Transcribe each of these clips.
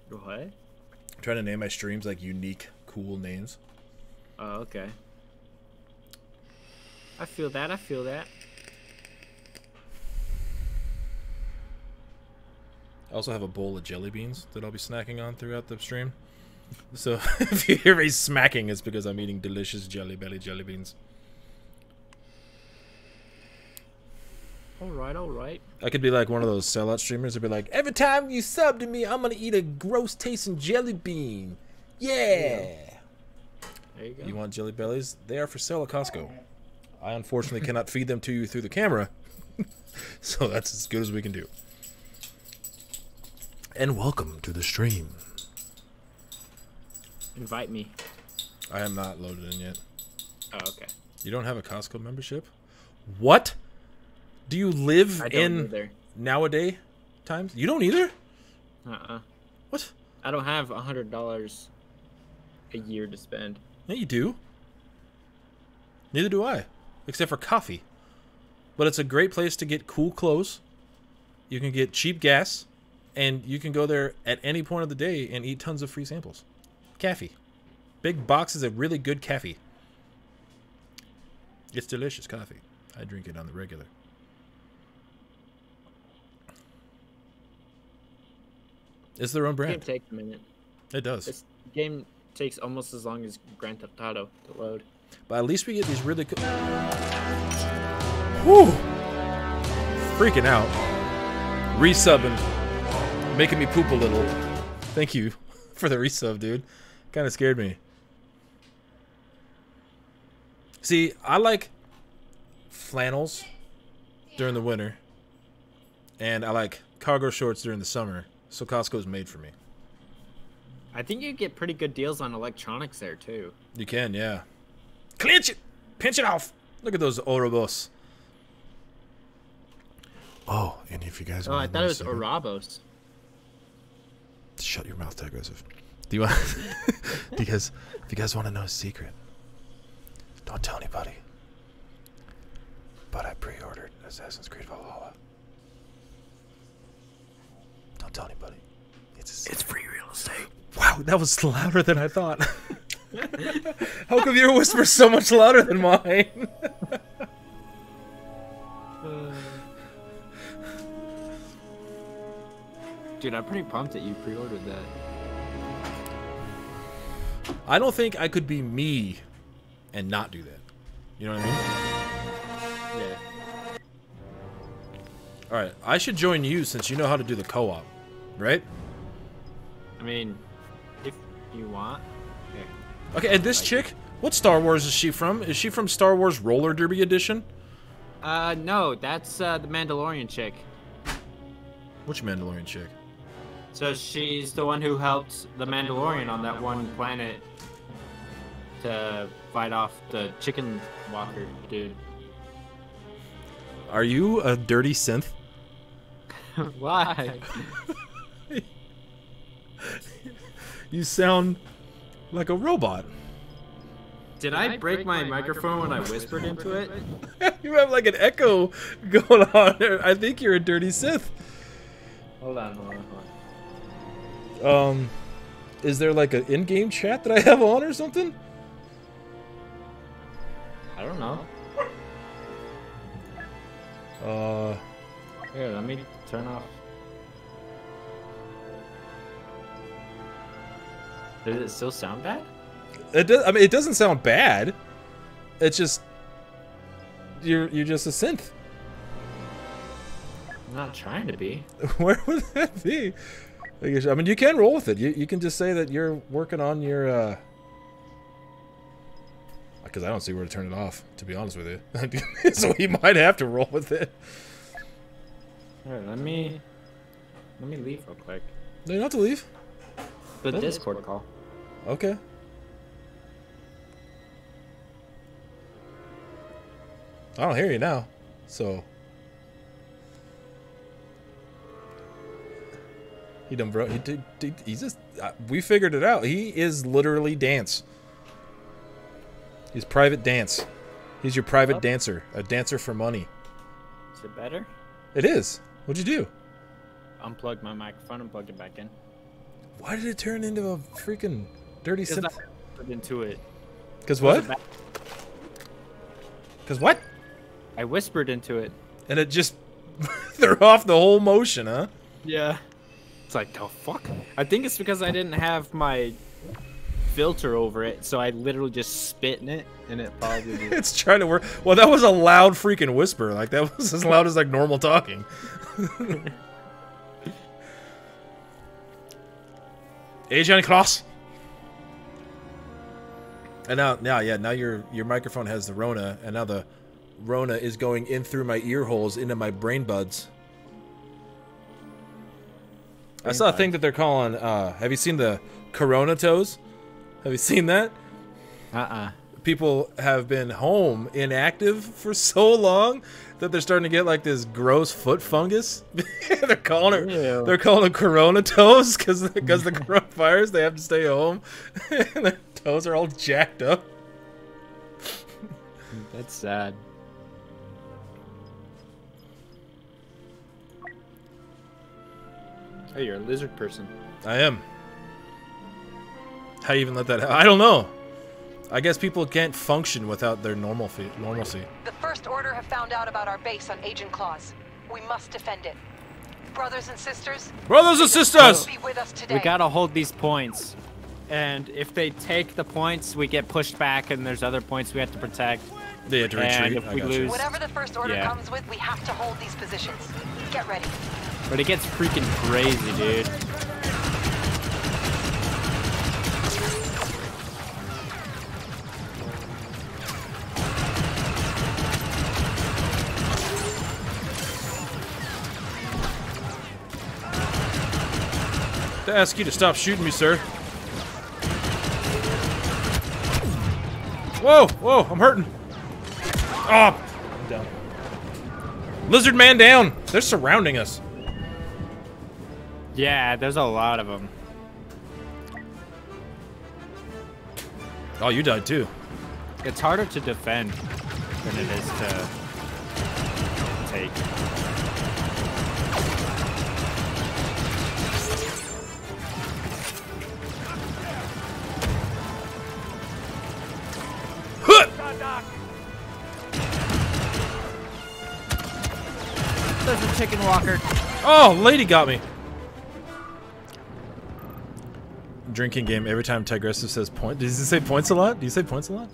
What? I'm trying to name my streams like unique, cool names. Oh, okay. I feel that. I feel that. I also have a bowl of jelly beans that I'll be snacking on throughout the stream. So if you hear me smacking, it's because I'm eating delicious Jelly Belly jelly beans. All right, all right. I could be like one of those sellout streamers that'd be like, every time you sub to me, I'm gonna eat a gross tasting jelly bean. Yeah. There you go. You want Jelly Bellies? They are for sale at Costco. I unfortunately cannot feed them to you through the camera. So that's as good as we can do. And welcome to the stream. Invite me. I am not loaded in yet. Oh, okay. You don't have a Costco membership? What? Do you live I don't in either. nowadays times? You don't either? What? I don't have $100 a year to spend. Yeah, you do. Neither do I. Except for coffee. But it's a great place to get cool clothes. You can get cheap gas. And you can go there at any point of the day and eat tons of free samples. Coffee. Big boxes of really good coffee. It's delicious coffee. I drink it on the regular. It's their own Game brand. takes a minute. It does. This game takes almost as long as Grand Theft Auto to load. But at least we get these really cool... Whew! Freaking out. Resubbing. Making me poop a little. Thank you for the resub, dude. Kind of scared me. See, I like flannels during the winter. And I like cargo shorts during the summer. So Costco's made for me. I think you get pretty good deals on electronics there, too. You can, yeah. Clinch it! Pinch it off! Look at those Orobos. Oh, and if you guys Oh, I want to thought know it was a secret- Orabos. Shut your mouth, aggressive. Do you want? Because if you guys want to know a secret, don't tell anybody. But I pre-ordered Assassin's Creed Valhalla. Don't tell anybody. It's free real estate. Wow, that was louder than I thought. How come your whisper's so much louder than mine? Dude, I'm pretty pumped that you pre-ordered that. I don't think I could be me and not do that. You know what I mean? Yeah. Alright, I should join you since you know how to do the co-op, right? I mean, if you want. Yeah. Okay, and this chick, what Star Wars is she from? Is she from Star Wars Roller Derby Edition? No, that's the Mandalorian chick. Which Mandalorian chick? So she's the one who helped the Mandalorian on that one planet to fight off the chicken walker dude. Are you a dirty synth? Why? You sound like a robot. Did I break my microphone when I whispered into it? You have like an echo going on there. I think you're a dirty synth. Hold on. Is there like an in-game chat that I have on or something? I don't know. Here, let me turn off. Does it still sound bad? It does. I mean, it doesn't sound bad. It's just you're just a synth. I'm not trying to be. Where would that be? I mean, you can roll with it. You can just say that you're working on your. Because I don't see where to turn it off, to be honest with you. So you might have to roll with it. Here, let me leave real quick. No, you don't have to leave. The Discord call. Okay. I don't hear you now, so. He done bro. He's just. We figured it out. He is literally dance. He's private dance. He's your private dancer. A dancer for money. Is it better? It is. What'd you do? Unplugged my microphone and plugged it back in. Why did it turn into a freaking dirty Because sip? I whispered into it. Because what? Because what? I whispered into it. And it just threw off the whole motion, huh? Yeah. It's like, the fuck? I think it's because I didn't have my filter over it, so I literally just spit in it, and it probably did. It's trying to work. Well, that was a loud freaking whisper. Like, that was as loud as, like, normal talking. Asian cross. And now your microphone has the Rona, and now the Rona is going in through my ear holes into my brain buds. I saw a thing that they're calling, have you seen the Corona toes? Have you seen that? People have been home inactive for so long that they're starting to get like this gross foot fungus. they're calling it Corona toes because the coronavirus. They have to stay home, and their toes are all jacked up. That's sad. Oh, you're a lizard person. I am. How do you even let that happen? I don't know. I guess people can't function without their normalcy. The First Order have found out about our base on Agent Claws. We must defend it. Brothers and sisters. Brothers and sisters! Be with us today. We gotta hold these points. And if they take the points, we get pushed back, and there's other points we have to protect. They have to retreat. And if we lose... Whatever the First Order comes with, we have to hold these positions. Get ready. But it gets freaking crazy, dude. To ask you to stop shooting me, sir. Whoa, whoa, I'm hurting. Oh, I'm down. Lizard man down. They're surrounding us. Yeah, there's a lot of them. Oh, you died too. It's harder to defend than it is to take. There's a chicken walker. Oh, lady got me. Drinking game. Every time Tigressive says point. Does he say points a lot? Do you say points a lot?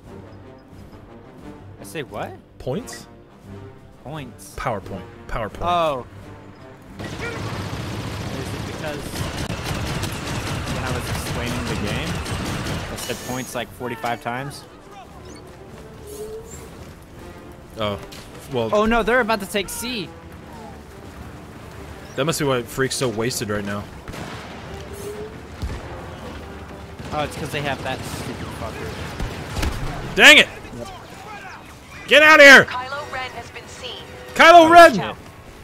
I say what? Points? Points. PowerPoint. PowerPoint. Oh. Is it because when I was explaining the game, I said points like 45 times? Oh. Well. Oh no, they're about to take C. That must be why Freak's so wasted right now. Oh, it's because they have that stupid fucker. Dang it! Yep. Get out of here! Kylo Ren has been seen. Kylo Ren!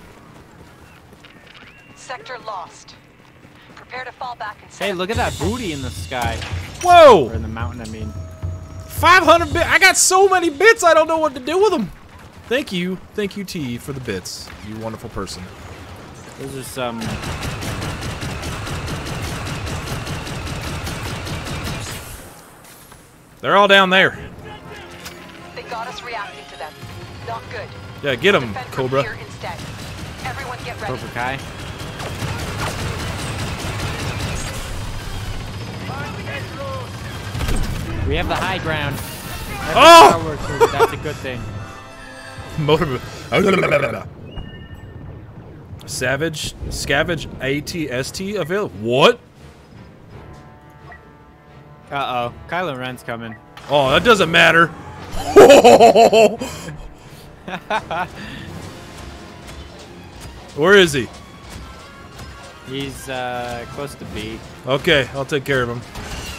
Sector lost. Prepare to fall back and Hey, look at that booty in the sky. Whoa! Or in the mountain, I mean. 500 bits! I got so many bits, I don't know what to do with them! Thank you, T, for the bits. You wonderful person. Those are some... They're all down there. They got us reacting to them. Not good. Yeah, get them, Defend Cobra. from here instead. Everyone get ready. Cobra Kai. We have the high ground. Oh! That's a good thing. Motor. Savage, Scavenge, ATST available. What? Uh-oh. Kylo Ren's coming. Oh, that doesn't matter. Where is he? He's close to B. Okay, I'll take care of him.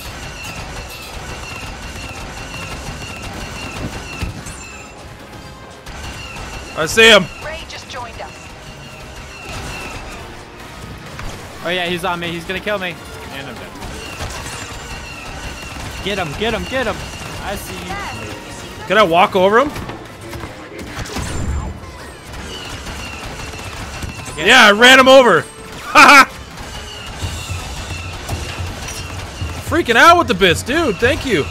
I see him. Ray just joined us. Oh yeah, he's on me. He's gonna kill me. And I'm dead. Get him, get him, get him. I see you. Can I walk over him? Yeah, I ran him over. Haha. freaking out with the bits, dude. Thank you.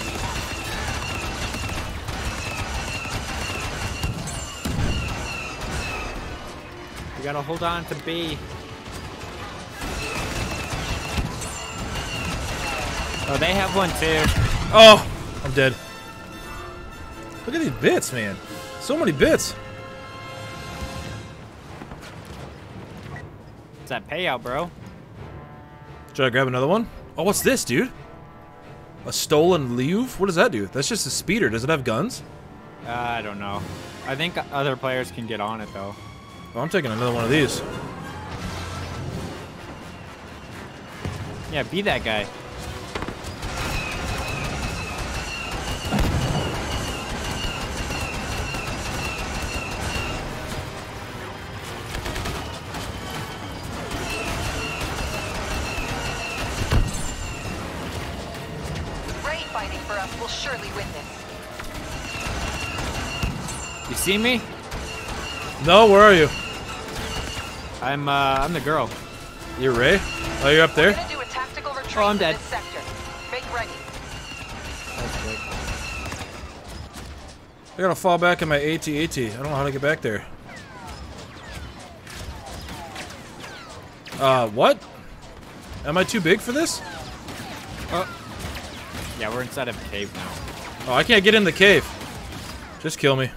You gotta hold on to B. Oh, they have one too. Oh, I'm dead. Look at these bits, man. So many bits. It's that payout, bro. Should I grab another one? Oh, what's this, dude? A stolen Liuv? What does that do? That's just a speeder. Does it have guns? I don't know. I think other players can get on it though. Oh, I'm taking another one of these. Yeah, be that guy. Ray fighting for us will surely win this. You see me? No, where are you? I'm the girl. You're Ray? Oh, you're up We're there? gonna do a tactical retreat Oh, I'm from dead. this sector. Make ready. I gotta fall back in my AT-AT. I don't know how to get back there. What? Am I too big for this? Oh. Yeah, we're inside of a cave now. Oh, I can't get in the cave. Just kill me.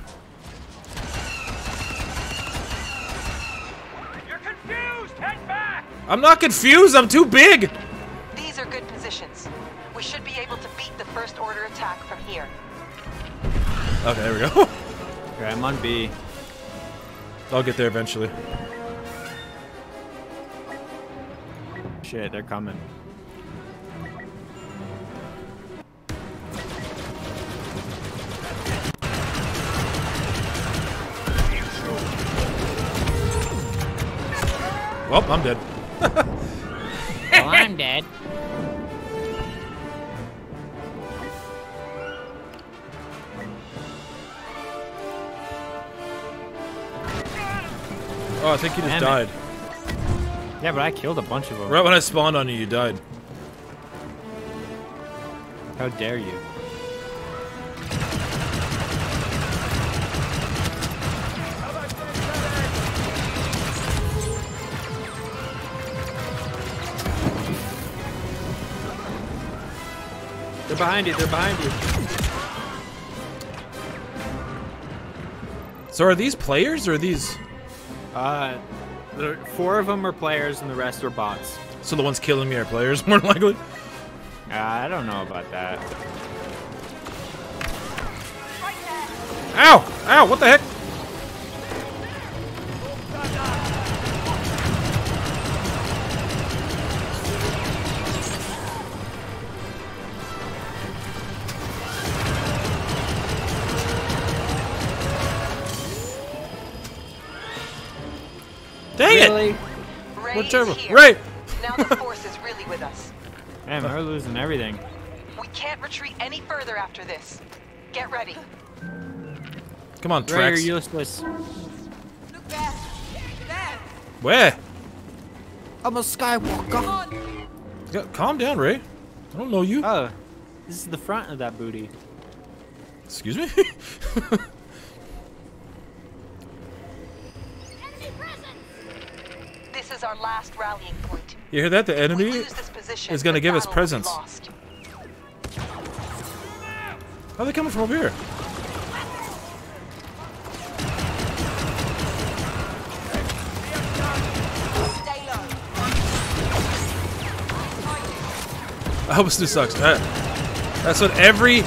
You're confused! Head back! I'm not confused. I'm too big. These are good positions. We should be able to beat the first order attack from here. Okay, there we go. Okay, I'm on B. I'll get there eventually. Shit, they're coming. Well, I'm dead. Well, I'm dead. Oh, I think you just Damn it. died. Yeah, but I killed a bunch of them. Right when I spawned on you, you died. How dare you? They're behind you, they're behind you. So are these players or are these... Four of them are players and the rest are bots. So the ones killing me are players, more than likely? I don't know about that. Ow! Ow! What the heck? Dang it! Really? Ray What is terrible. here. Right! Now the force is really with us. Man, we're losing everything. We can't retreat any further after this. Get ready. Come on, Ray, you're Trex. useless. Look there. There. Where? I'm a Skywalker. Yeah, calm down, Ray. I don't know you. Oh, this is the front of that booty. Excuse me? This is our last rallying point. You hear that? The If we enemy lose this position, is gonna the give us battle will be presents. lost. How are they coming from over here? Stay low. I hope this sucks. That's what everybody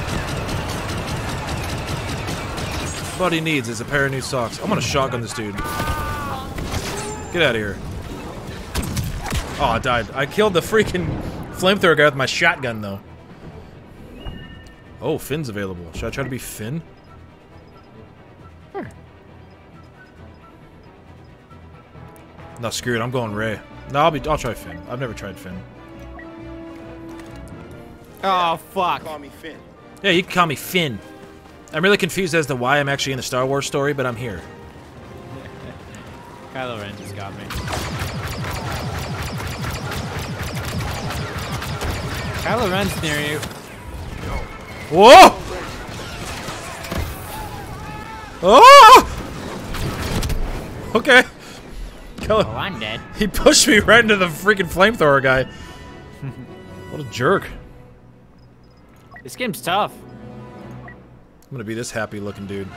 needs is a pair of new socks. I'm gonna shotgun this dude. Get out of here. Oh, I died. I killed the freaking flamethrower guy with my shotgun, though. Oh, Finn's available. Should I try to be Finn? No, screw it. I'm going Ray. No, I'll try Finn. I've never tried Finn. Oh, fuck. Call me Finn. Yeah, you can call me Finn. I'm really confused as to why I'm actually in the Star Wars story, but I'm here. Kylo Ren just got me. Kylo Ren's near you. Whoa! Oh! Okay. Oh, I'm dead. He pushed me right into the freaking flamethrower guy. What a jerk. This game's tough. I'm gonna be this happy looking dude.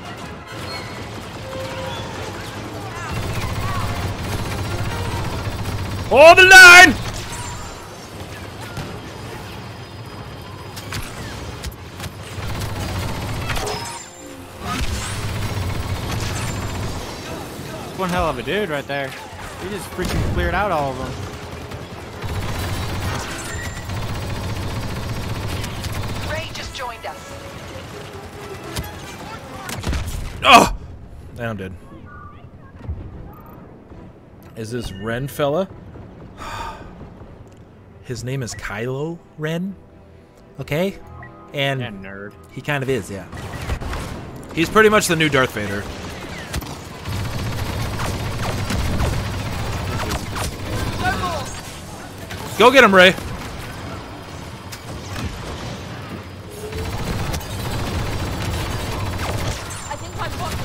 Hold the line! One hell of a dude right there. He just freaking cleared out all of them. Ray just joined us. Oh! Now I'm dead. Is this Ren fella? His name is Kylo Ren. Okay? And That nerd. he kind of is, yeah. He's pretty much the new Darth Vader. Go get him, Ray. I think I've got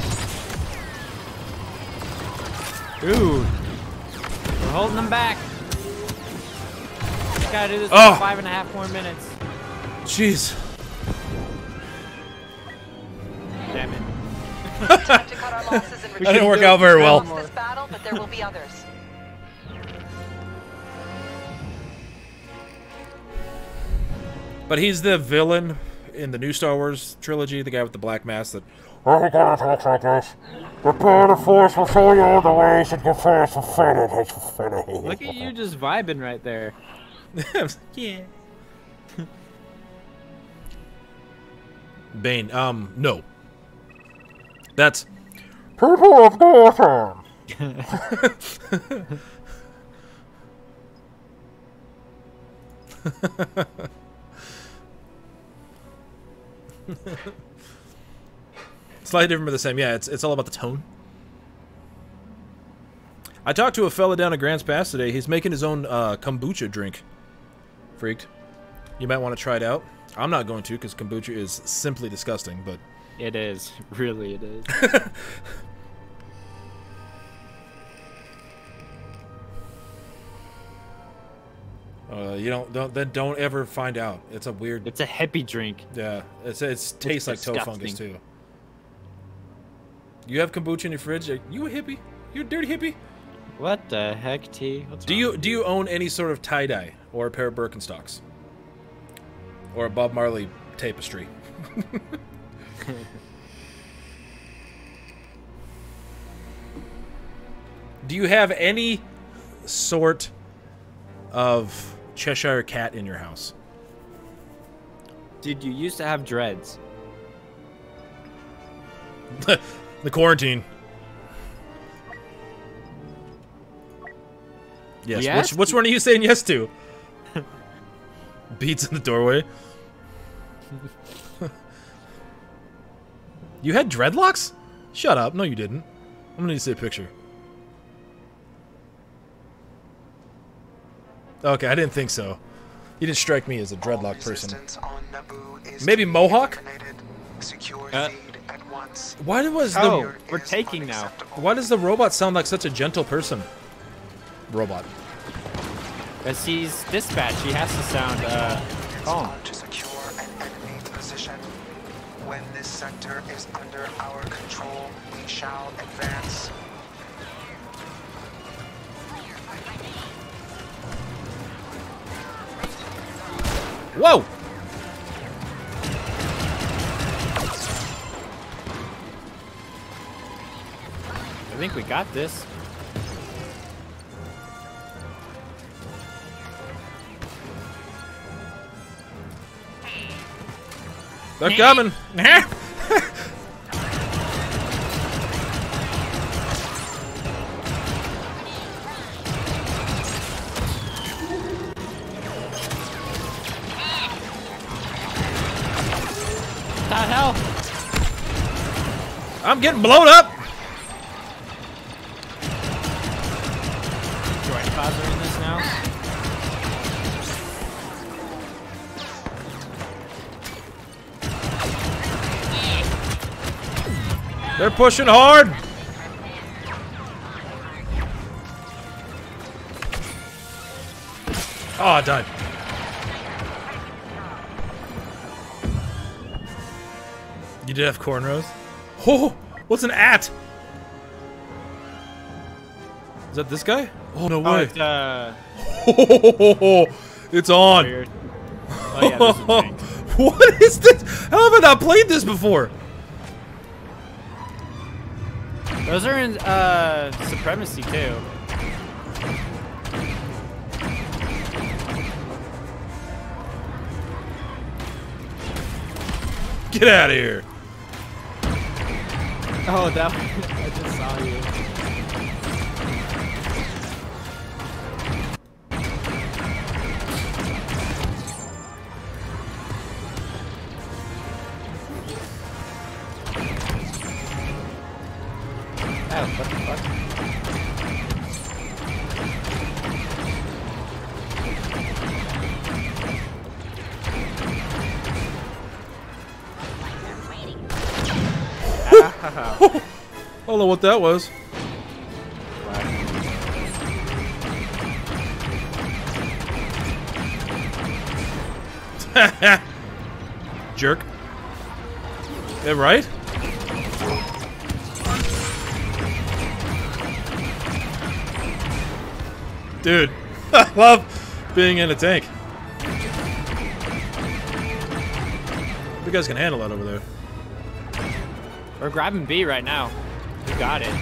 this. Dude. We're holding them back. We gotta do this Oh. for 5.5 more minutes. Jeez. Damn it. Time to cut our losses and That didn't work out very well. this battle, but there will be others. But he's the villain in the new Star Wars trilogy, the guy with the black mask that... Oh, you gotta talk like this. Prepare the force will show you all the ways that your first offended has offended. Look at you just vibing right there. yeah. Bane, no. That's... People of Gotham. Slightly different but the same. Yeah, it's all about the tone. I talked to a fella down at Grants Pass today. He's making his own kombucha drink. Freaked. You might want to try it out. I'm not going to because kombucha is simply disgusting, but... It is. Really, it is. You don't ever find out. It's a weird... It's a hippie drink. Yeah, it tastes like toe fungus disgusting. too. You have kombucha in your fridge? Are you a hippie? You a dirty hippie? What the heck, T? What's Do you own any sort of tie-dye or a pair of Birkenstocks? Or a Bob Marley tapestry? Do you have any sort of Cheshire cat in your house? Dude, you used to have dreads. The quarantine. Yes. Yes? Which one are you saying yes to? Beats in the doorway. You had dreadlocks? Shut up. No, you didn't. I'm gonna need to see a picture. Okay, I didn't think so. You didn't strike me as a dreadlock person. Maybe Mohawk? Why was Oh, the we're taking now. why does the robot sound like such a gentle person? Robot. Because he's dispatch, he has to sound calm. To secure an enemy position. When this sector is under our control, we shall advance. Whoa! I think we got this. They're coming. What the hell? I'm getting blown up. Droid pods are in this now. They're pushing hard. Oh, I died. You did have cornrows? Oh, what's an at? Is that this guy? Oh, no way. It's on. Weird. Oh, yeah, there's a tank. What is this? How have I not played this before? Those are in Supremacy too. Get out of here. Oh, that I just saw you. Oh, what the fuck? I don't know what that was. Jerk. Yeah, right? Dude, I love being in a tank. You guys can handle that over there. We're grabbing B right now. You got it.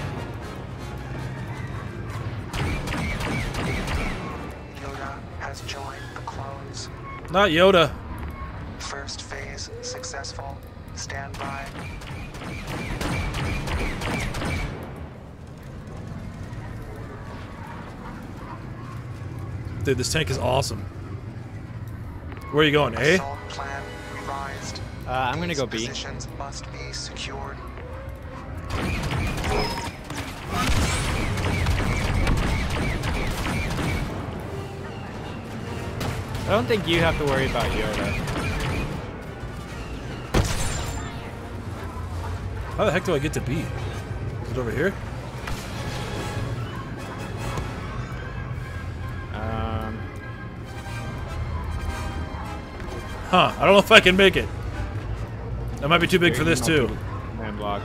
Yoda has joined the clones. Not Yoda. First phase successful. Stand by. Dude, this tank is awesome. Where are you going, A? Assault plan revised. I'm gonna go These B. Positions must be secured. I don't think you have to worry about Yoda. How the heck do I get to B? Is it over here? Huh, I don't know if I can make it. That might be too big for this too. Man block.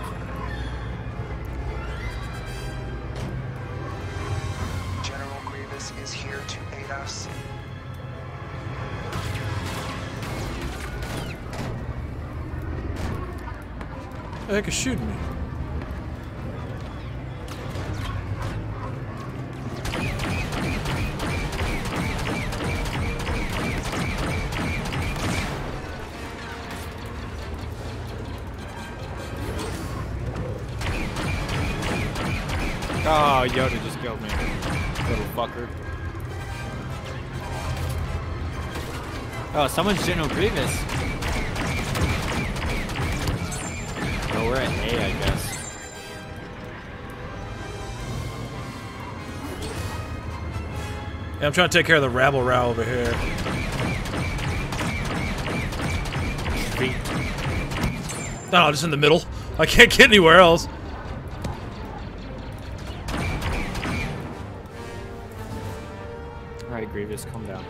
General Grievous is here to aid us. The heck is shooting me? Oh, Yoda just killed me. Little fucker. Oh, someone's General Grievous. Oh, we're at A, I guess. Yeah, I'm trying to take care of the rabble-row over here. No, just in the middle. I can't get anywhere else. Alright, Grievous, calm down.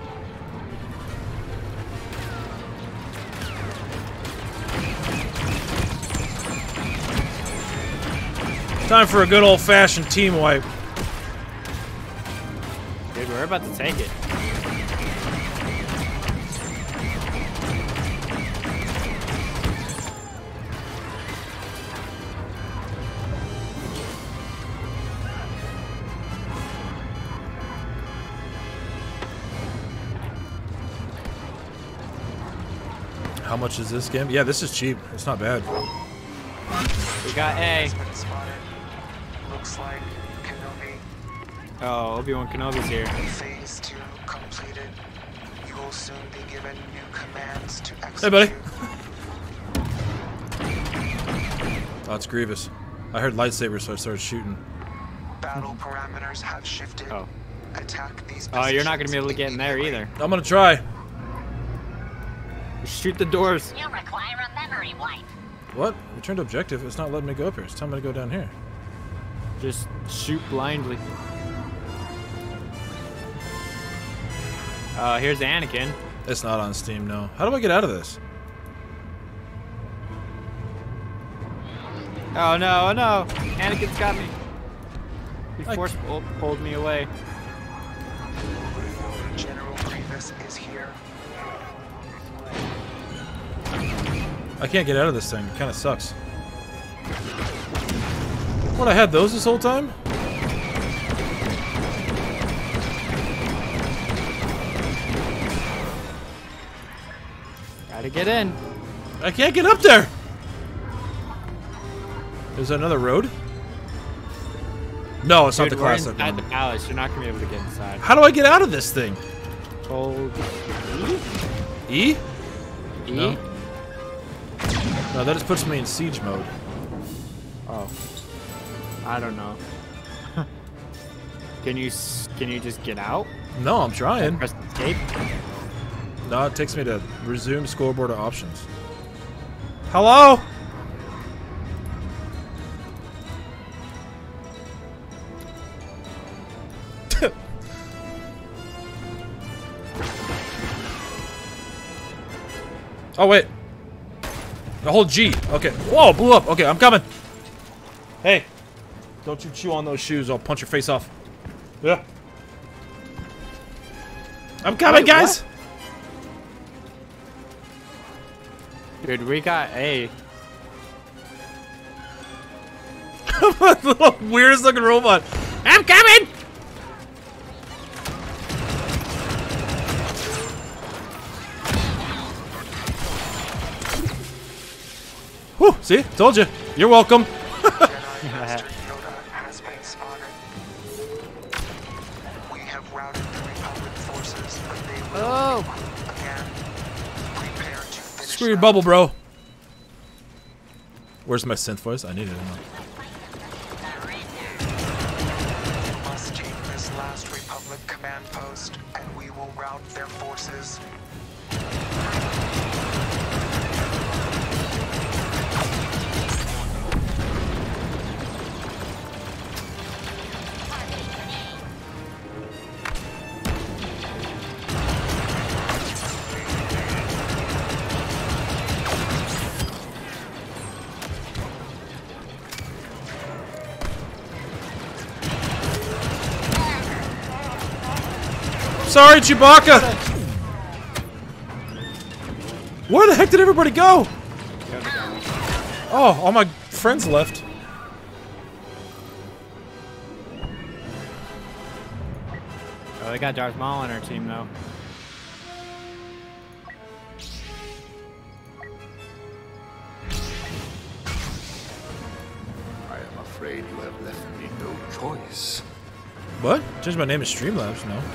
Time for a good old-fashioned team wipe. Dude, we're about to take it. How much is this game? Yeah, this is cheap. It's not bad. We got A. Has been spotted. Looks like Kenobi. Oh, Obi-Wan Kenobi's here. Phase 2 completed. You will soon be given new commands to execute. Hey, buddy. Oh, it's Grievous. I heard lightsabers, so I started shooting. Battle parameters have shifted. Oh. Attack these Oh, you're not gonna be able to positions get in there immediately. either. I'm gonna try. Shoot the doors. You require a memory wipe. What? Return to objective. It's not letting me go up here. It's telling me to go down here. Just shoot blindly. Here's Anakin. It's not on Steam, no. How do I get out of this? Oh no, oh no! Anakin's got me. He force pulled me away. General Grievous is here. I can't get out of this thing. It kind of sucks. What, I had those this whole time? Gotta get in. I can't get up there! Is there another road? No, it's not the classic inside one. the palace. You're not gonna be able to get inside. How do I get out of this thing? Hold E? E. No. No, that just puts me in siege mode. Oh, I don't know. Can you just get out? No, I'm trying. Press escape. No, it takes me to resume scoreboard options. Hello? Oh, wait. The whole G. Okay. Whoa, blew up. Okay, I'm coming. Hey. Don't you chew on those shoes. I'll punch your face off. Yeah. I'm coming, Wait, guys. What? Dude, we got A. The little weirdest looking robot. I'm coming! Whew, see? Told you. You're welcome. Jedi Master Yoda has been spotted. We have routed the Republic forces, but they will again. Prepare to finish Screw your them. bubble, bro. Where's my synth voice? I need it. We must take this last Republic command post, and we will rout their forces. Sorry, Chewbacca! Where the heck did everybody go? Oh, all my friends left. Oh, they got Darth Maul on our team though. I am afraid you have left me no choice. What? Changed my name to Streamlabs, no.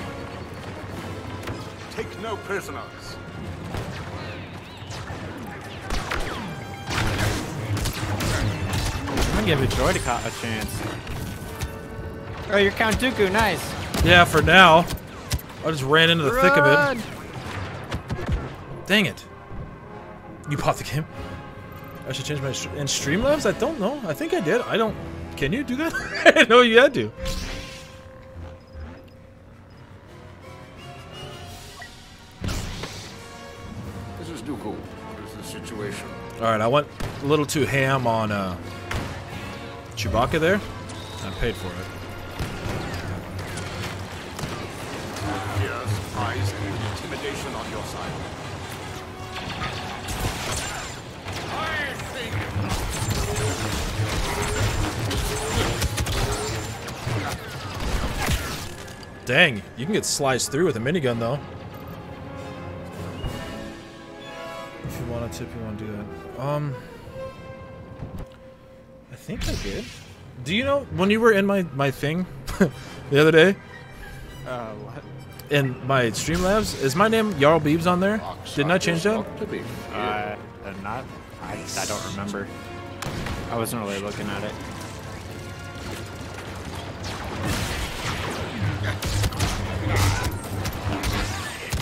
Take no prisoners. I'm gonna give a Droideka a chance. Oh, you're Count Dooku, nice. Yeah, for now. I just ran into the thick of Run! it. Dang it. You bought the game? I should change my... In Streamlabs? I don't know. I think I did. I don't... Can you do that? I didn't know you had to. This is Dooku. What is the situation? Alright, I went a little too ham on Chewbacca there. I paid for it. Fear, surprise, and intimidation on your side. I think. Dang, you can get sliced through with a minigun though. If you want a tip, you want to do that. I think I did. Do you know when you were in my thing the other day What? in my Streamlabs? Is my name Jarl Beebs on there? Didn't I change that? Not to be feared. Not. I don't remember. I wasn't really looking at it.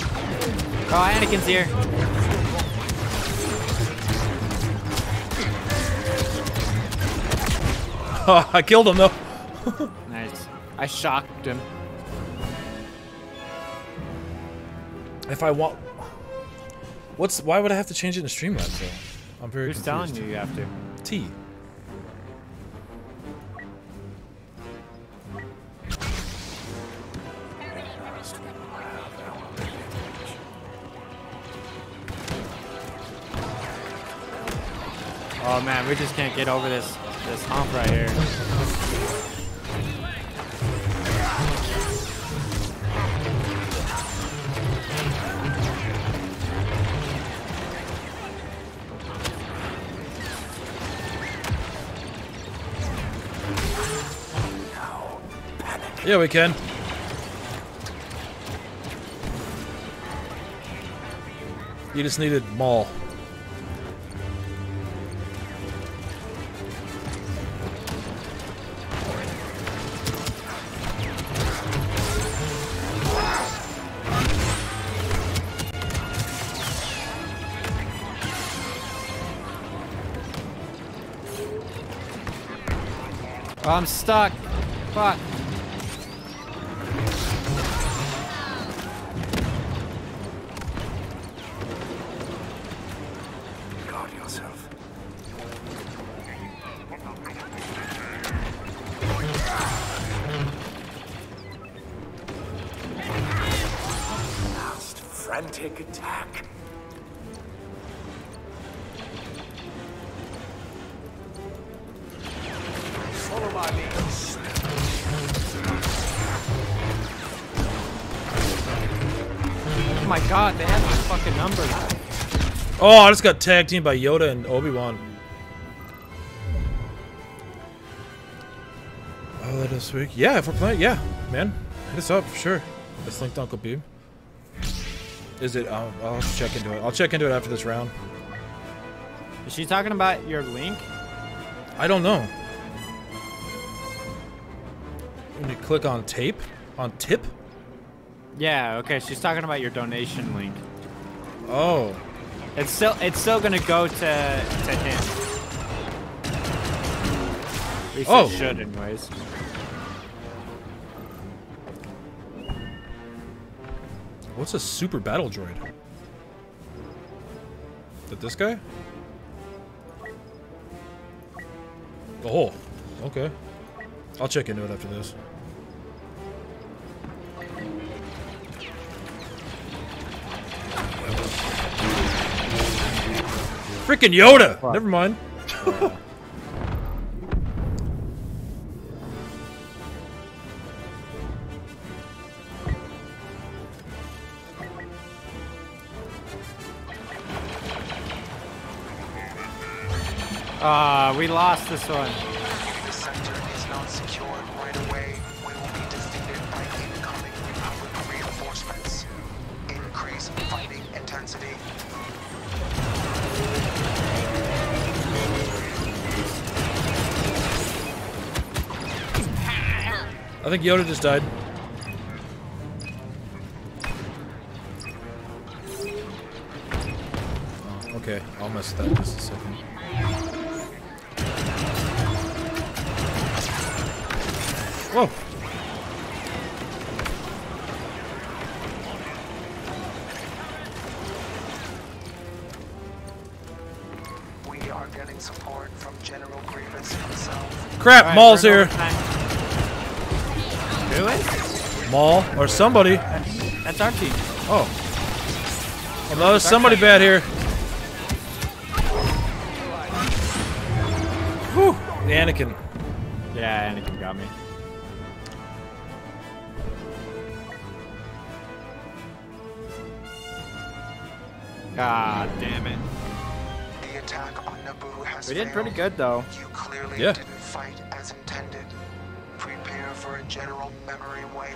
Oh, Anakin's here. I killed him though. Nice. I shocked him. If I want, why would I have to change it in Streamlabs though? I'm very Who's confused. telling you have to? T. Oh man, we just can't get over this hump right here. Yeah, we can. You just needed Maul. Oh, I'm stuck. Fuck. Guard yourself. Last frantic attack. Follow my lead. Oh my god, they have my fucking numbers. Oh, I just got tag teamed by Yoda and Obi-Wan. Oh, that is sweet. Yeah, if we're playing, yeah, man. Hit us up, for sure. Let's link to Uncle Beam. Is it? I'll have to check into it. I'll check into it after this round. Is she talking about your link? I don't know. When you click on tape? On tip? Yeah, okay, she's talking about your donation link. Oh. It's still gonna go to him. At least Oh. it should anyways. What's a super battle droid? Is that this guy? Oh, okay. I'll check into it after this. Freaking Yoda! Fuck. Never mind. We lost this one. If the sector is not secured right away, we will be defeated by incoming Republic reinforcements. Increase fighting intensity. I think Yoda just died. Oh, okay, I'll mess with that in just a second. Whoa! We are getting support from General Grievous himself. Crap, Alright, Maul's we're in here. overtime. Really? Maul or somebody. That's our team. Oh. Well, there's somebody bad here. Whew. The Anakin. Yeah, Anakin got me. God damn it. The attack on Naboo has We did failed. pretty good though. You clearly Yeah. didn't fight as intended. Prepare for a general memory wipe.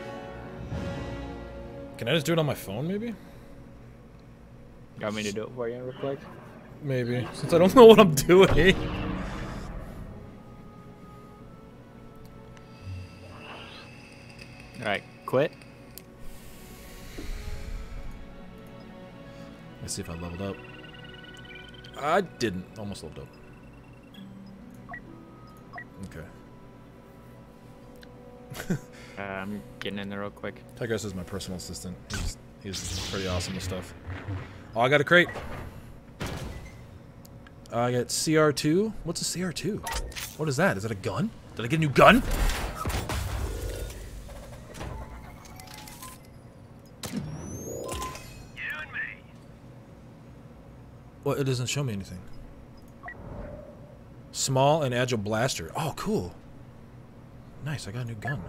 Can I just do it on my phone, maybe? Got me to do it for you real quick? Maybe. Since I don't know what I'm doing. Alright, quit. Let's see if I leveled up. I didn't. Almost leveled up. Okay. I'm getting in there real quick. Tigress is my personal assistant. He's pretty awesome with stuff. Oh, I got a crate. I got CR2. What's a CR2? What is that? Is that a gun? Did I get a new gun? Well, it doesn't show me anything. Small and agile blaster. Oh, cool. Nice, I got a new gun.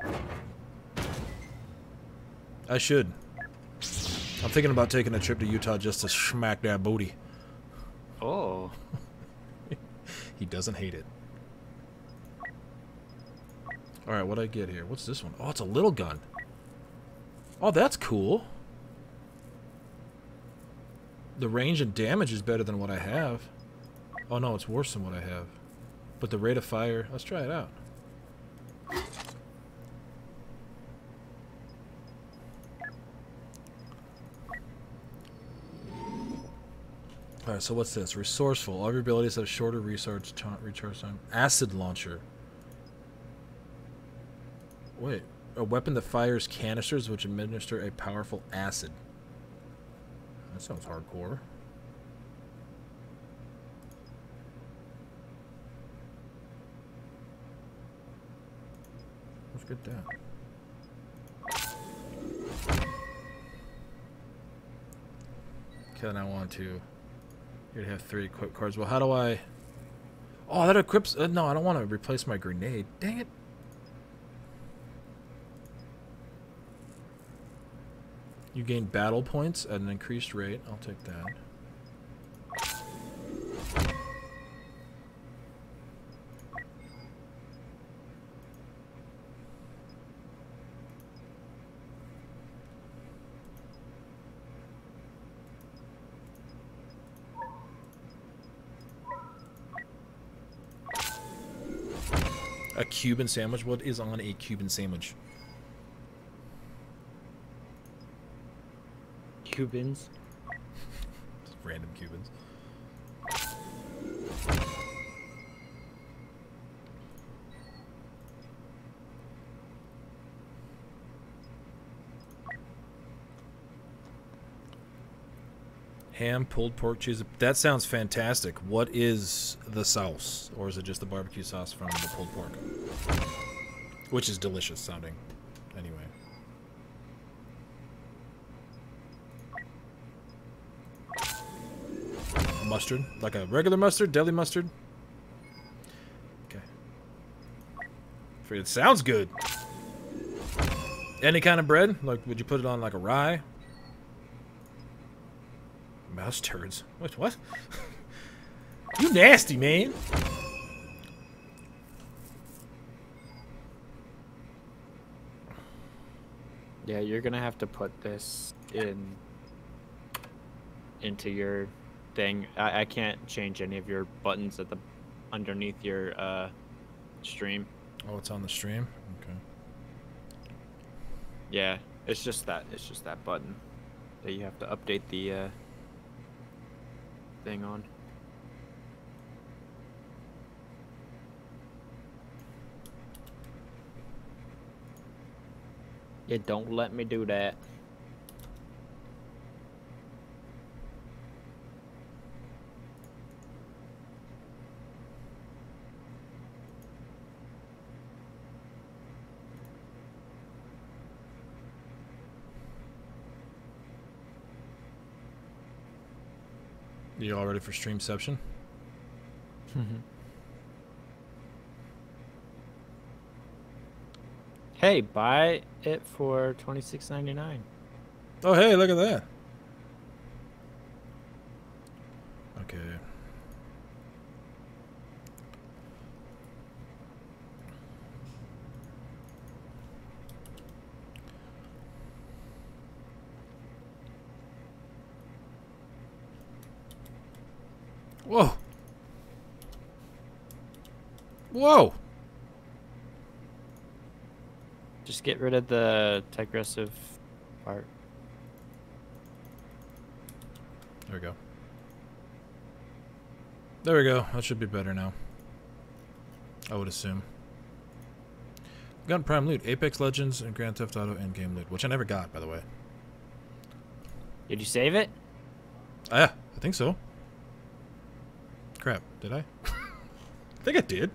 I should. I'm thinking about taking a trip to Utah just to smack that booty. Oh. He doesn't hate it. Alright, what'd I get here? What's this one? Oh, it's a little gun. Oh, that's cool. The range and damage is better than what I have. Oh no, it's worse than what I have. But the rate of fire, let's try it out. Alright, so what's this? Resourceful. All your abilities have shorter recharge time. Acid launcher. Wait. A weapon that fires canisters which administer a powerful acid. That sounds hardcore. Let's get that. Okay, then I want to... You'd have 3 equip cards. Well, how do I... Oh, that equips... no, I don't want to replace my grenade. Dang it. You gain battle points at an increased rate. I'll take that. A Cuban sandwich? What is on a Cuban sandwich? Cubans. Just random Cubans. Ham, pulled pork cheese. That sounds fantastic. What is the sauce? Or is it just the barbecue sauce from the pulled pork? Which is delicious sounding. Anyway. Mustard? Like a regular mustard? Deli mustard? Okay. It sounds good. Any kind of bread? Like, would you put it on like a rye? Mouse turds. What? You nasty, man. Yeah, you're gonna have to put this into your thing. I can't change any of your buttons at the underneath your stream. Oh, it's on the stream? Okay. Yeah, it's just that button that you have to update the thing on. Yeah, don't let me do that. You all ready for Streamception? Hey, buy it for $26.99. Oh, hey, look at that. Okay. Whoa. Whoa. Just get rid of the Tigressive part. There we go. There we go. That should be better now. I would assume. Gun Prime loot, Apex Legends and Grand Theft Auto endgame loot, which I never got, by the way. Did you save it? Yeah, I think so. Crap, did I? I think I did.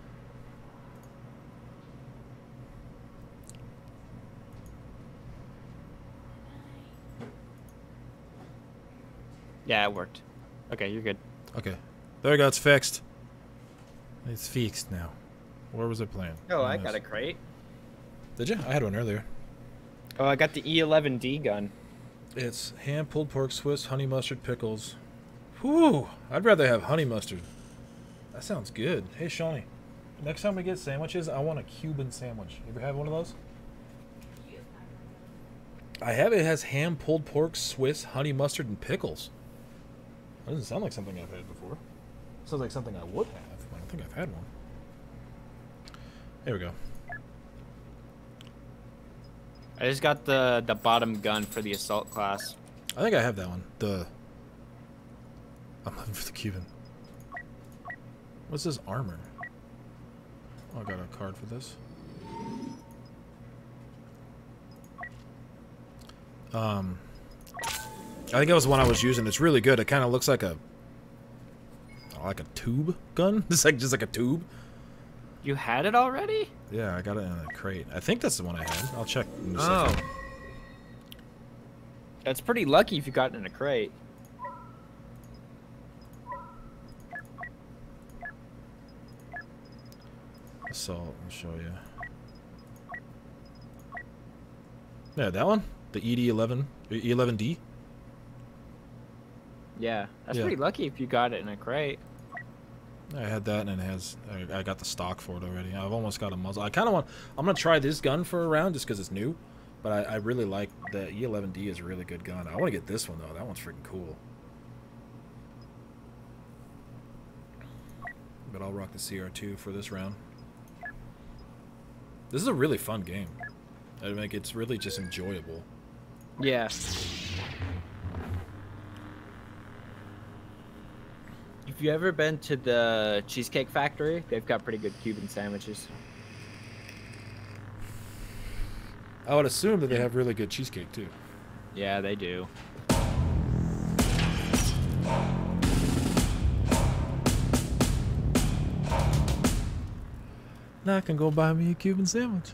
Yeah, it worked. Okay, you're good. Okay. There we go, it's fixed. It's fixed now. Where was it playing? Oh, I got a crate. Did you? I had one earlier. Oh, I got the E11D gun. It's ham, pulled pork, Swiss, honey mustard, pickles. Whew! I'd rather have honey mustard. That sounds good. Hey, Shawnee. Next time we get sandwiches, I want a Cuban sandwich. You ever had one of those? I have. It has ham, pulled pork, Swiss, honey mustard, and pickles. That doesn't sound like something I've had before. Sounds like something I would have. I don't think I've had one. There we go. I just got the bottom gun for the assault class. I think I have that one. I'm looking for the Cuban. What's this armor? Oh, I got a card for this. I think that was the one I was using. It's really good. It kind of looks like a tube gun. It's like just like a tube. You had it already? Yeah, I got it in a crate. I think that's the one I had. I'll check in a Oh. second. That's pretty lucky if you got it in a crate. Assault, I'll show you. Yeah, that one? The ED11? E11D? Yeah, that's Yeah. pretty lucky if you got it in a crate. I had that, and it has. I got the stock for it already. I've almost got a muzzle. I kind of want. I'm gonna try this gun for a round just because it's new, but I really like the E11D is a really good gun. I want to get this one though. That one's freaking cool. But I'll rock the CR2 for this round. This is a really fun game. I mean, it's really just enjoyable. Yeah. If you ever been to the Cheesecake Factory, they've got pretty good Cuban sandwiches. I would assume that they have really good cheesecake too. Yeah, they do. Now I can go buy me a Cuban sandwich.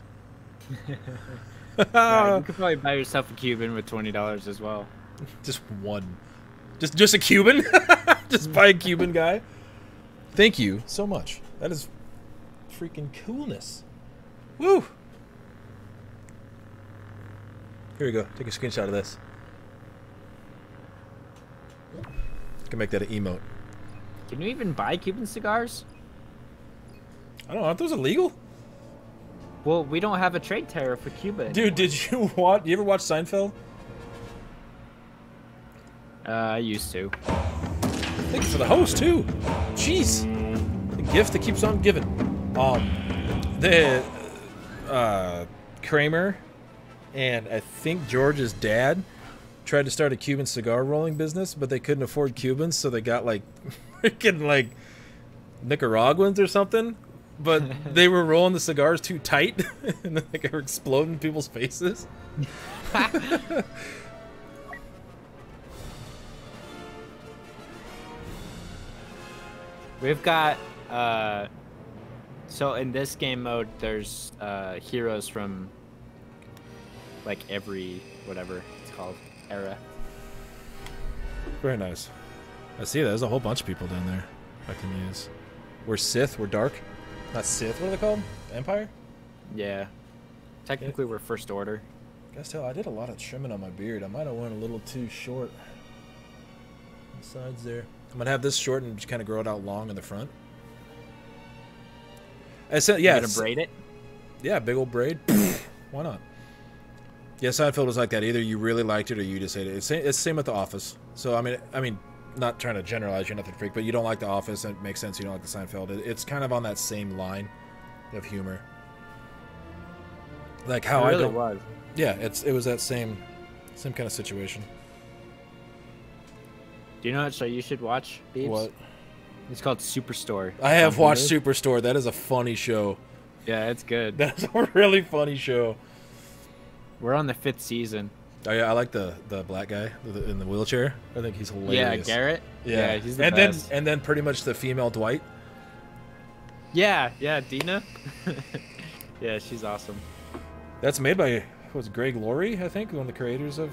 Yeah, you could probably buy yourself a Cuban with $20 as well. Just one. Just a Cuban? Just buy a Cuban guy? Thank you so much. That is freaking coolness. Woo! Here we go. Take a screenshot of this. Can make that an emote. Can you even buy Cuban cigars? I don't know. Aren't those illegal? Well, we don't have a trade tariff with Cuba anymore. Dude, did you watch? You ever watch Seinfeld? I used to. Thank you for the host too. Jeez, the gift that keeps on giving. The Kramer and I think George's dad tried to start a Cuban cigar rolling business, but they couldn't afford Cubans, so they got like freaking like Nicaraguans or something. But they were rolling the cigars too tight, and then they were exploding in people's faces. We've got, so in this game mode, there's heroes from, like, every, whatever it's called, era. Very nice. I see that. There's a whole bunch of people down there I can use. We're Sith. We're Dark. Not Sith. What are they called? Empire? Yeah. Technically, we're First Order. Guys, tell I did a lot of trimming on my beard. I might have went a little too short. The sides there. I'm gonna have this short and just kind of grow it out long in the front. Yeah, You gonna braid it? Yeah, big old braid. Why not? Yeah, Seinfeld was like that. Either you really liked it or you just hated it. It's the same with The Office. So I mean, not trying to generalize. You're nothing freak, but you don't like The Office, and it makes sense. You don't like the Seinfeld. It's kind of on that same line of humor. Like how It really I don't. was. Yeah, it was that same kind of situation. Do you know what show you should watch, Beebs? What? It's called Superstore. I have On watched Hulu. Superstore. That is a funny show. Yeah, it's good. That's a really funny show. We're on the 5th season. Oh yeah, I like the black guy in the wheelchair. I think he's hilarious. Yeah, Garrett. Yeah, he's the best. and then pretty much the female Dwight. Yeah, Dina. Yeah, she's awesome. That's made by Greg Laurie, I think, one of the creators of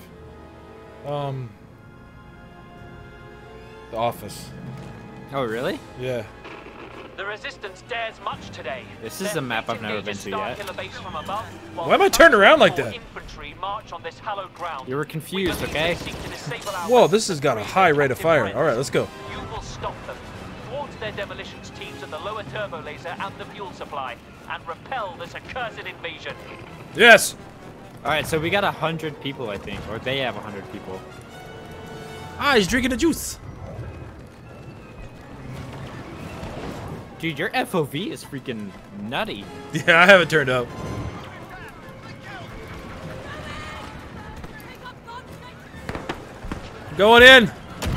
The Office. Oh, really? Yeah. The Resistance dares much today. This is a map I've never been to yet. Why am I turned around like that? You were confused, okay? Whoa, this has got a high rate of fire. All right, let's go. You will stop them, thwart their demolitions teams at the lower turbo laser and the fuel supply, and repel this accursed invasion. Yes. All right, so we got 100 people, I think, or they have 100 people. Ah, he's drinking the juice. Dude, your FOV is freaking nutty. Yeah, I have it turned up. Going in.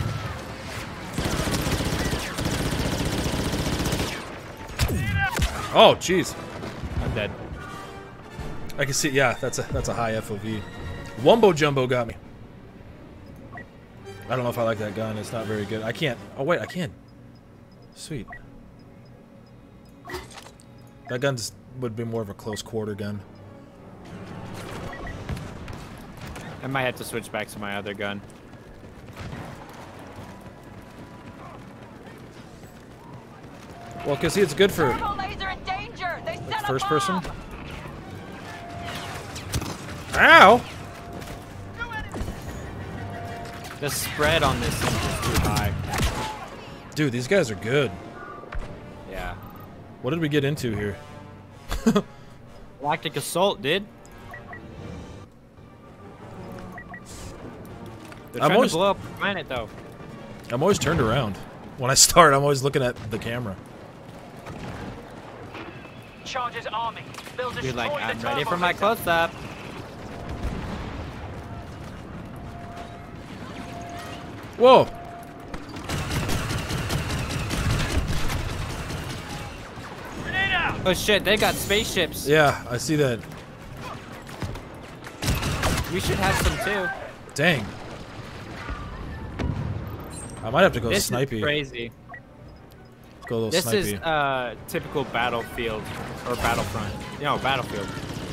Oh, jeez. I'm dead. I can see. Yeah, that's a high FOV. Wumbo Jumbo got me. I don't know if I like that gun. It's not very good. I can't. Oh wait, I can. Sweet. That gun would be more of a close quarter gun. I might have to switch back to my other gun. Well, because see, it's good for Turbo laser in danger. They set a first person. bomb. Ow! The spread on this thing is too high. Dude, these guys are good. Yeah. What did we get into here? Galactic Assault, dude. They're trying to blow up the planet, though. I'm always turned around. When I start, I'm always looking at the camera. Charges army. They'll Dude, destroy like, I'm the ready turbo for my laser. close-up. Whoa! Grenade out! Oh shit, they got spaceships. Yeah, I see that. We should have some too. Dang. I might have to go This snipey. is crazy. Let's go a little This snipey. is typical Battlefield or Battlefront. No, Battlefield.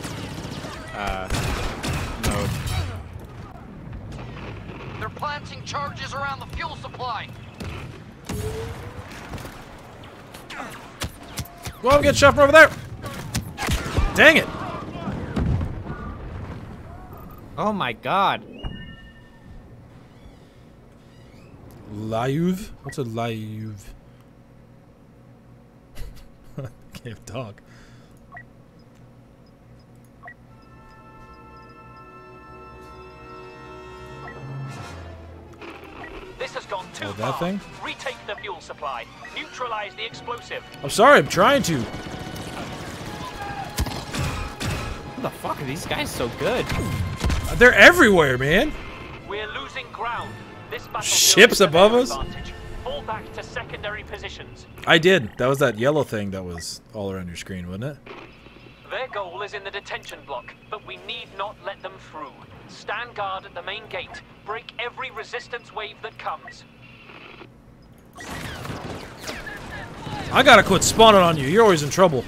Mode. They're planting charges around the fuel supply. Whoa, get shot from over there! Dang it! Oh my god. Live? What's a live? Can't talk. This has gone too Oh, far. that thing? Retake the fuel supply. Neutralize the explosive. I'm sorry, I'm trying to. What the fuck are these guys so good? They're everywhere, man. We're losing ground. This battlefield Ships is an above air us? advantage. Fall back to secondary positions. I did. That was that yellow thing that was all around your screen, wasn't it? Their goal is in the detention block, but we need not let them through. Stand guard at the main gate. Break every resistance wave that comes. I gotta quit spawning on you. You're always in trouble.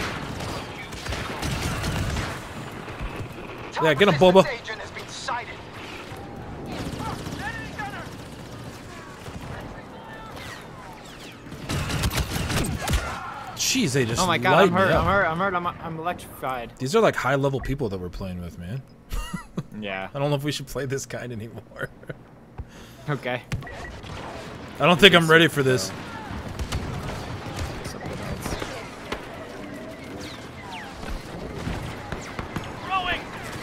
Yeah, get him, Boba. Agent has been sighted. Jeez, they just Oh my god, light I'm me hurt, up. I'm hurt, I'm electrified. These are like high-level people that we're playing with, man. Yeah. I don't know if we should play this kind anymore. Okay. I don't think I'm ready for this. Something else. Throwing!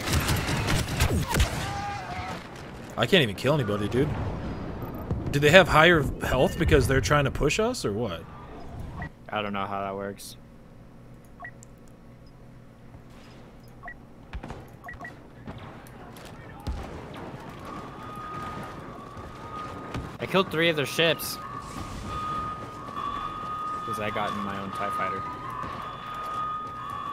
I can't even kill anybody, dude. Do they have higher health because they're trying to push us, or what? I don't know how that works. I killed 3 of their ships. Because I got in my own TIE fighter.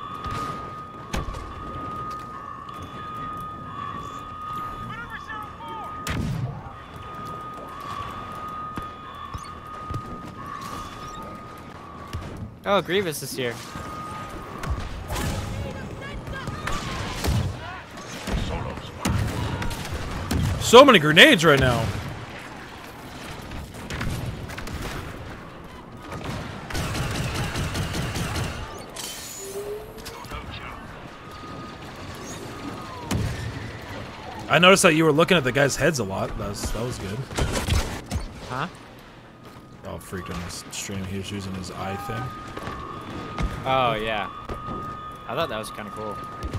Oh, Grievous is here. So many grenades right now. I noticed that you were looking at the guys' heads a lot. That was good. Huh? Oh, freaked on this stream. He was using his eye thing. Oh, yeah. I thought that was kind of cool.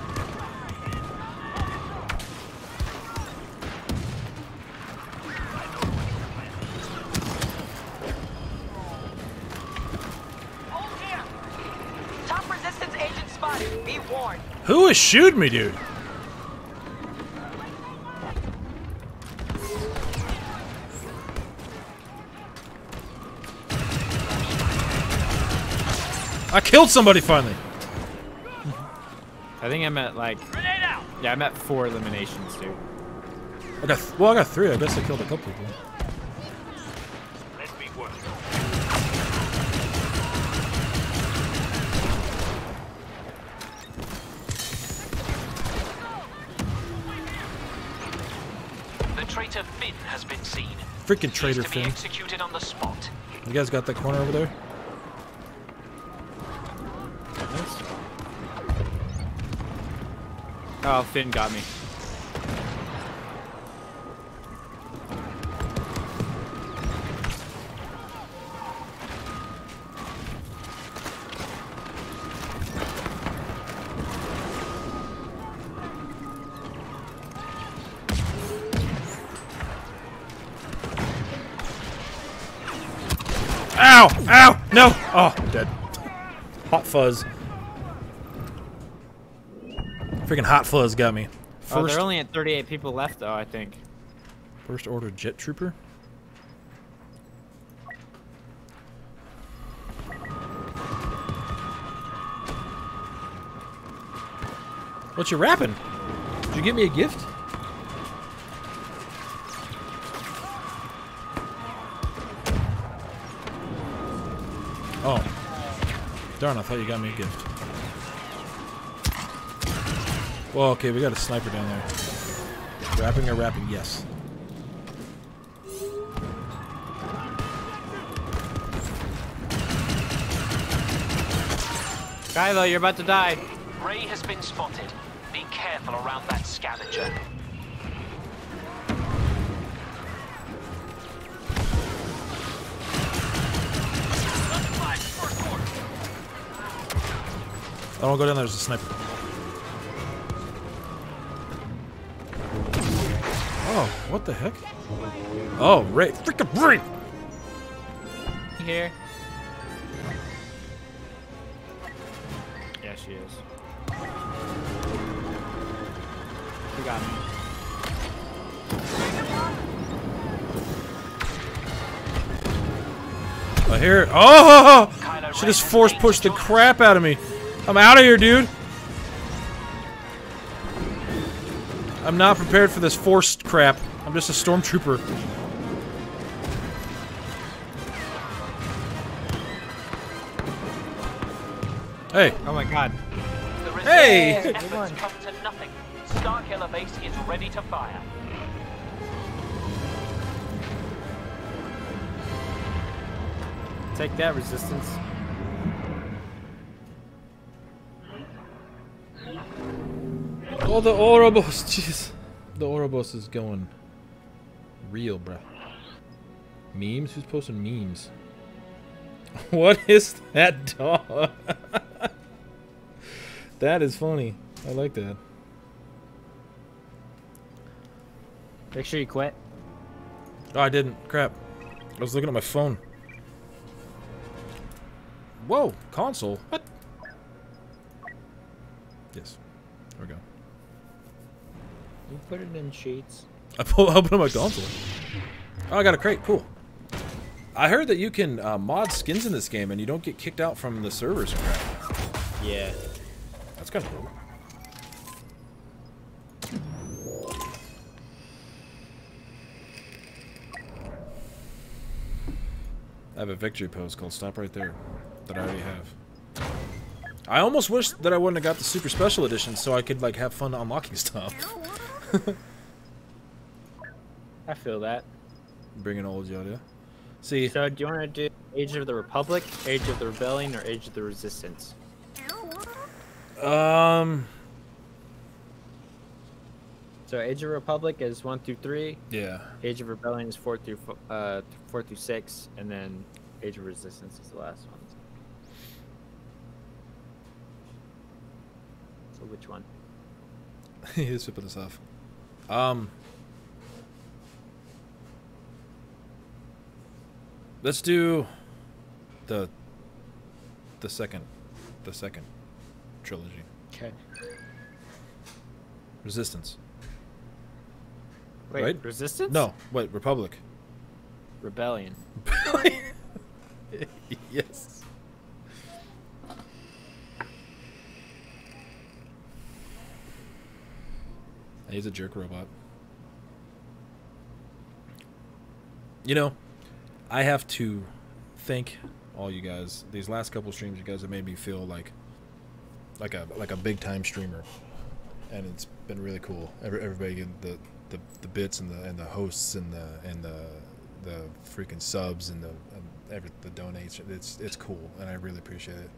Top resistance agent spotted. Be warned. Who is shooting me, dude? I killed somebody finally. I think I'm at like... Yeah, I'm at 4 eliminations, dude. I got 3. I guess I killed a couple people. Let me work. The traitor Finn has been seen. Freaking traitor He's to be Finn. executed on the spot. You guys got that corner over there? Oh, Finn got me. Ow! Ow! No! Oh, I'm dead. Hot Fuzz. Freaking Hot Fuzz got me. Oh, they're only at 38 people left, though, I think. First Order Jet Trooper? What you rapping? Did you get me a gift? Oh. Darn, I thought you got me a gift. Well, okay, we got a sniper down there. Rapping or rapping? Yes. Kylo, you're about to die. Ray has been spotted. Be careful around that scavenger. I don't go down there, there's a sniper. Oh, what the heck? Oh, Ray. Freaking Ray! Here. Yeah, she is. You got me. I hear it. Oh! She just force pushed the crap out of me. I'm out of here, dude. I'm not prepared for this forced crap. I'm just a stormtrooper. Hey. Oh my god. The Hey! resistance efforts come to nothing. Starkiller Base is ready to fire. Take that, Resistance. Oh, the Ouroboros. Jeez. The Ouroboros is going real, bruh. Memes? Who's posting memes? What is that dog? That is funny. I like that. Make sure you quit. Oh, I didn't. Crap. I was looking at my phone. Whoa, console. What? Yes. There we go. You put it in sheets. I opened up my console. Oh, I got a crate. Cool. I heard that you can mod skins in this game and you don't get kicked out from the servers and crap. Yeah. That's kind of cool. I have a victory pose called Stop Right There that I already have. I almost wish that I wouldn't have got the super special edition so I could like have fun unlocking stuff. I feel that. Bringing old Yoda. See. So, do you want to do Age of the Republic, Age of the Rebellion, or Age of the Resistance? So Age of Republic is 1 through 3. Yeah. Age of Rebellion is 4 through 6, and then Age of Resistance is the last one. So which one? He's flipping this off. Let's do the second trilogy. Okay. Resistance. Wait, right? Resistance? No, wait, Republic. Rebellion. Yes. He's a jerk robot. You know, I have to thank all you guys. These last couple streams, you guys have made me feel like a big time streamer, and it's been really cool. Everybody getting the bits and the hosts and the freaking subs and the donates. It's cool, and I really appreciate it.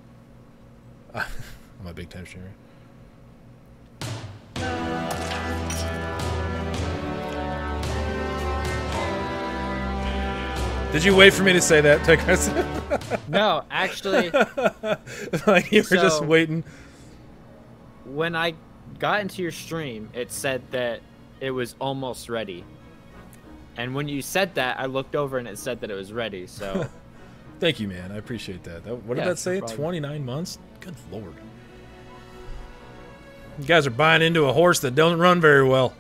I'm a big time streamer. Did you wait for me to say that, Tekras? No, actually. Like you were just waiting. When I got into your stream, it said that it was almost ready. And when you said that, I looked over and it said that it was ready, so... Thank you, man. I appreciate that. What did that say? No 29 months? Good lord. You guys are buying into a horse that doesn't run very well.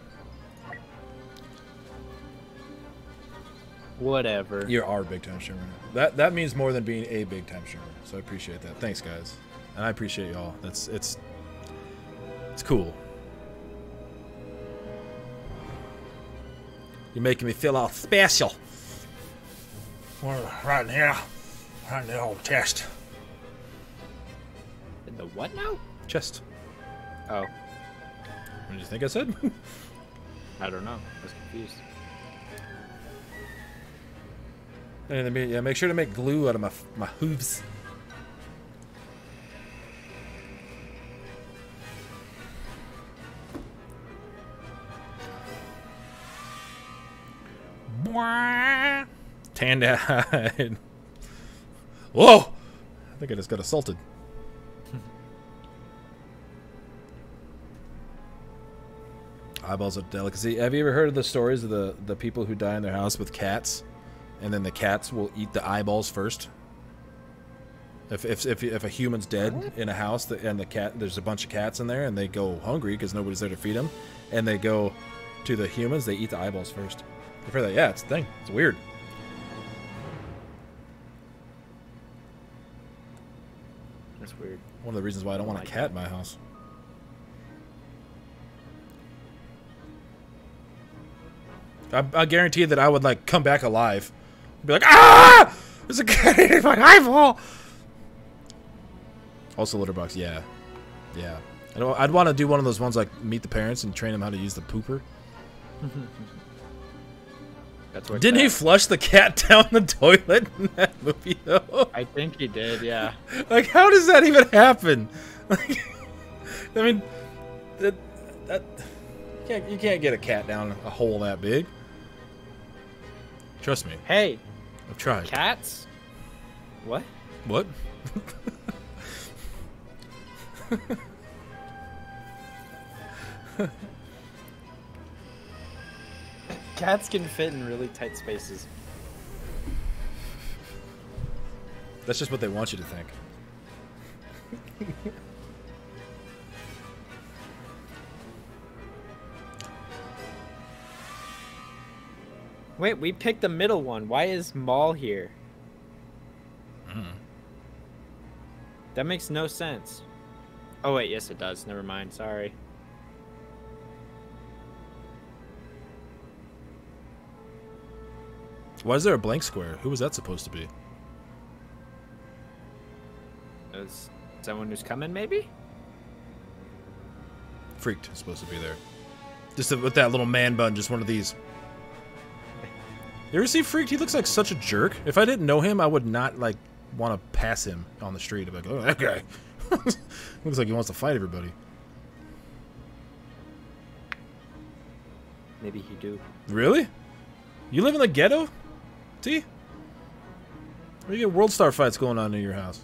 Whatever. You are a big time streamer. That means more than being a big time streamer. So I appreciate that. Thanks, guys. And I appreciate y'all. It's cool. You're making me feel all special. Well, right now, right in the old chest. In the what now? Chest. Oh. What did you think I said? I don't know. I was confused. And yeah, make sure to make glue out of my hooves. Tan-eyed. Whoa! I think I just got assaulted. Eyeballs are delicacy. Have you ever heard of the stories of the people who die in their house with cats? And then the cats will eat the eyeballs first. If a human's dead in a house and there's a bunch of cats in there and they go hungry because nobody's there to feed them, and they go to the humans, they eat the eyeballs first. I've heard that. Yeah, it's a thing. It's weird. That's weird. One of the reasons why I don't want a cat in my house. I guarantee that I would like come back alive. Be like, ah! There's a cat eating my eyeball! Also litter box, yeah. Yeah. I'd want to do one of those ones like Meet the Parents and train them how to use the pooper. Didn't he flush the cat down the toilet in that movie, though? I think he did, yeah. Like, how does that even happen? Like, I mean, you can't get a cat down a hole that big. Trust me. Hey. I've tried. Cats? What? What? Cats can fit in really tight spaces. That's just what they want you to think. Wait, we picked the middle one. Why is Maul here? That makes no sense. Oh wait, yes it does. Never mind. Sorry. Why is there a blank square? Who was that supposed to be? It was Someone who's coming, maybe? Freaked is supposed to be there. Just with that little man bun, just one of these. You ever see Freaked? He looks like such a jerk. If I didn't know him, I would not, like, want to pass him on the street. I'd be like, oh, that guy. Looks like he wants to fight everybody. Maybe you do. Really? You live in the ghetto? T? Or you get World Star fights going on in your house?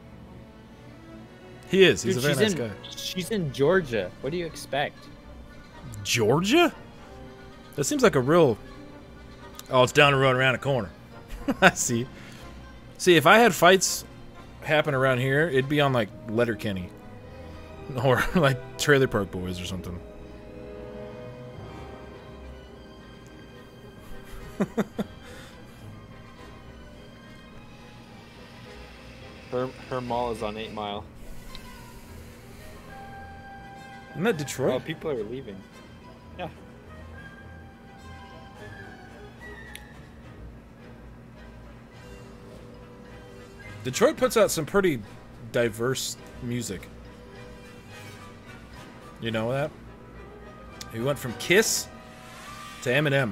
He is. He's Dude, a very nice guy. She's in Georgia. What do you expect? Georgia? That seems like a real... Oh, it's down the road around the corner. I see. See, if I had fights happen around here, it'd be on, like, Letterkenny. Or, like, Trailer Park Boys or something. Her mall is on 8 Mile. Isn't that Detroit? Oh, people are leaving. Yeah. Detroit puts out some pretty diverse music. You know that? We went from Kiss to Eminem.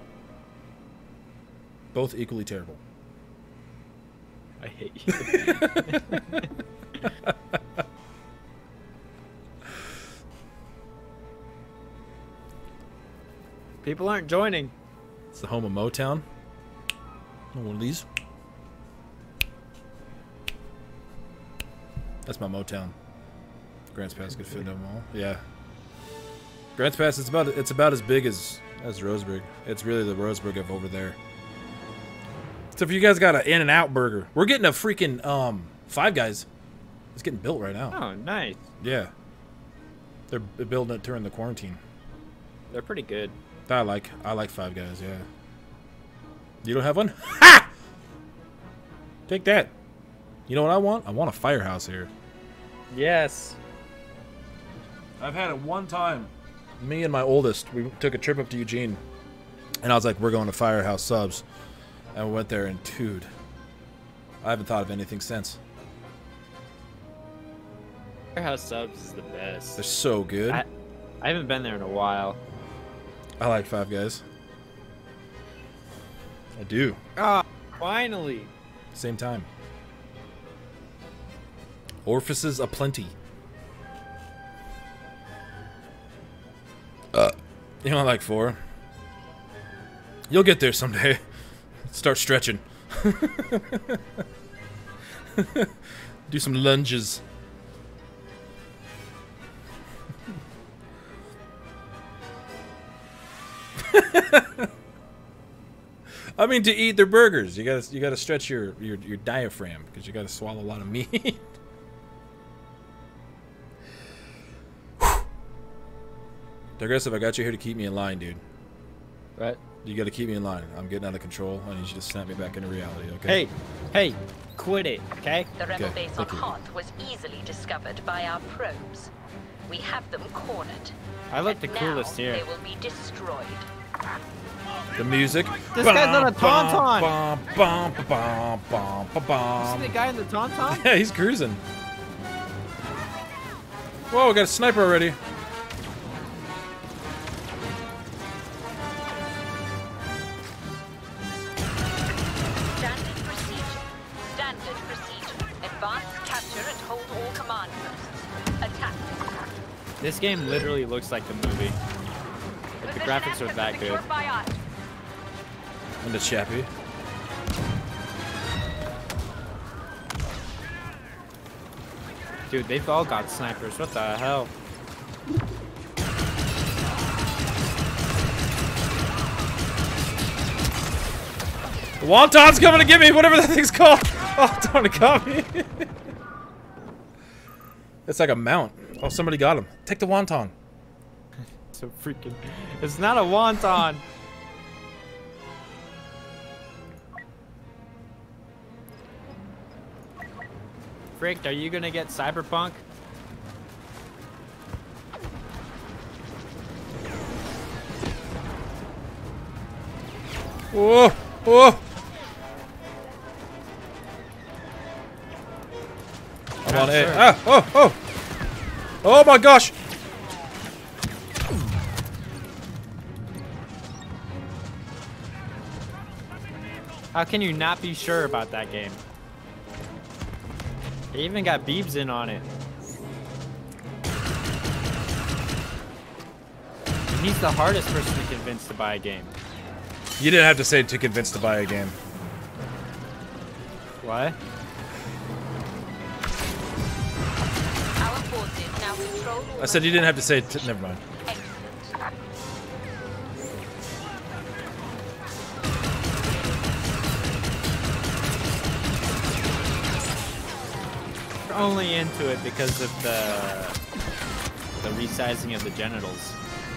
Both equally terrible. I hate you. People aren't joining. It's the home of Motown. Oh, one of these. That's my Motown. Grants Pass could fit them all. Yeah. Grants Pass, it's about as big as Roseburg. It's really the Roseburg of over there. So if you guys got an In-N-Out burger, we're getting a freaking Five Guys. It's getting built right now. Oh, nice. Yeah. They're building it during the quarantine. They're pretty good. I like Five Guys, yeah. You don't have one? Ha! Take that. You know what I want? I want a firehouse here. Yes. I've had it one time. Me and my oldest, we took a trip up to Eugene, and I was like, we're going to Firehouse Subs. And we went there, and dude, I haven't thought of anything since. Firehouse Subs is the best. They're so good. I haven't been there in a while. I like Five Guys. I do. Ah, finally. Same time. Orifices aplenty. You know, like 4. You'll get there someday. Start stretching. Do some lunges. I mean, to eat their burgers, you gotta stretch your diaphragm because you gotta swallow a lot of meat. Digressive, I got you here to keep me in line, dude. Right. You gotta keep me in line. I'm getting out of control. I need you to snap me back into reality, okay? Hey, quit it, okay? The rebel Okay, base on thank you. Hoth was easily discovered by our probes. We have them cornered. I look And the coolest now here. They will be destroyed. The music. This guy's on a tauntaun. Bum, bum, bum, bum, bum, bum. See the guy in the tauntaun? Yeah, he's cruising. Whoa, we got a sniper already. Standard procedure. Standard procedure. Advance, capture, and hold all command posts. Attack. This game literally looks like the movie. Like, the graphics are that good. And the chappy. Dude, they've all got snipers. What the hell? The wonton's coming to get me, whatever that thing's called. Oh, it's going to got me. It's like a mount. Oh, somebody got him. Take the wonton. So freaking... It's not a wonton! Frick, are you gonna get Cyberpunk? Whoa! Whoa! on A. sure. Ah! Oh! Oh! Oh my gosh! How can you not be sure about that game? They even got Beebs in on it. And he's the hardest person to convince to buy a game. You didn't have to say to convince to buy a game. What? Our forces now control all I said you didn't have to say never mind. Excellent. We're only into it because of the resizing of the genitals.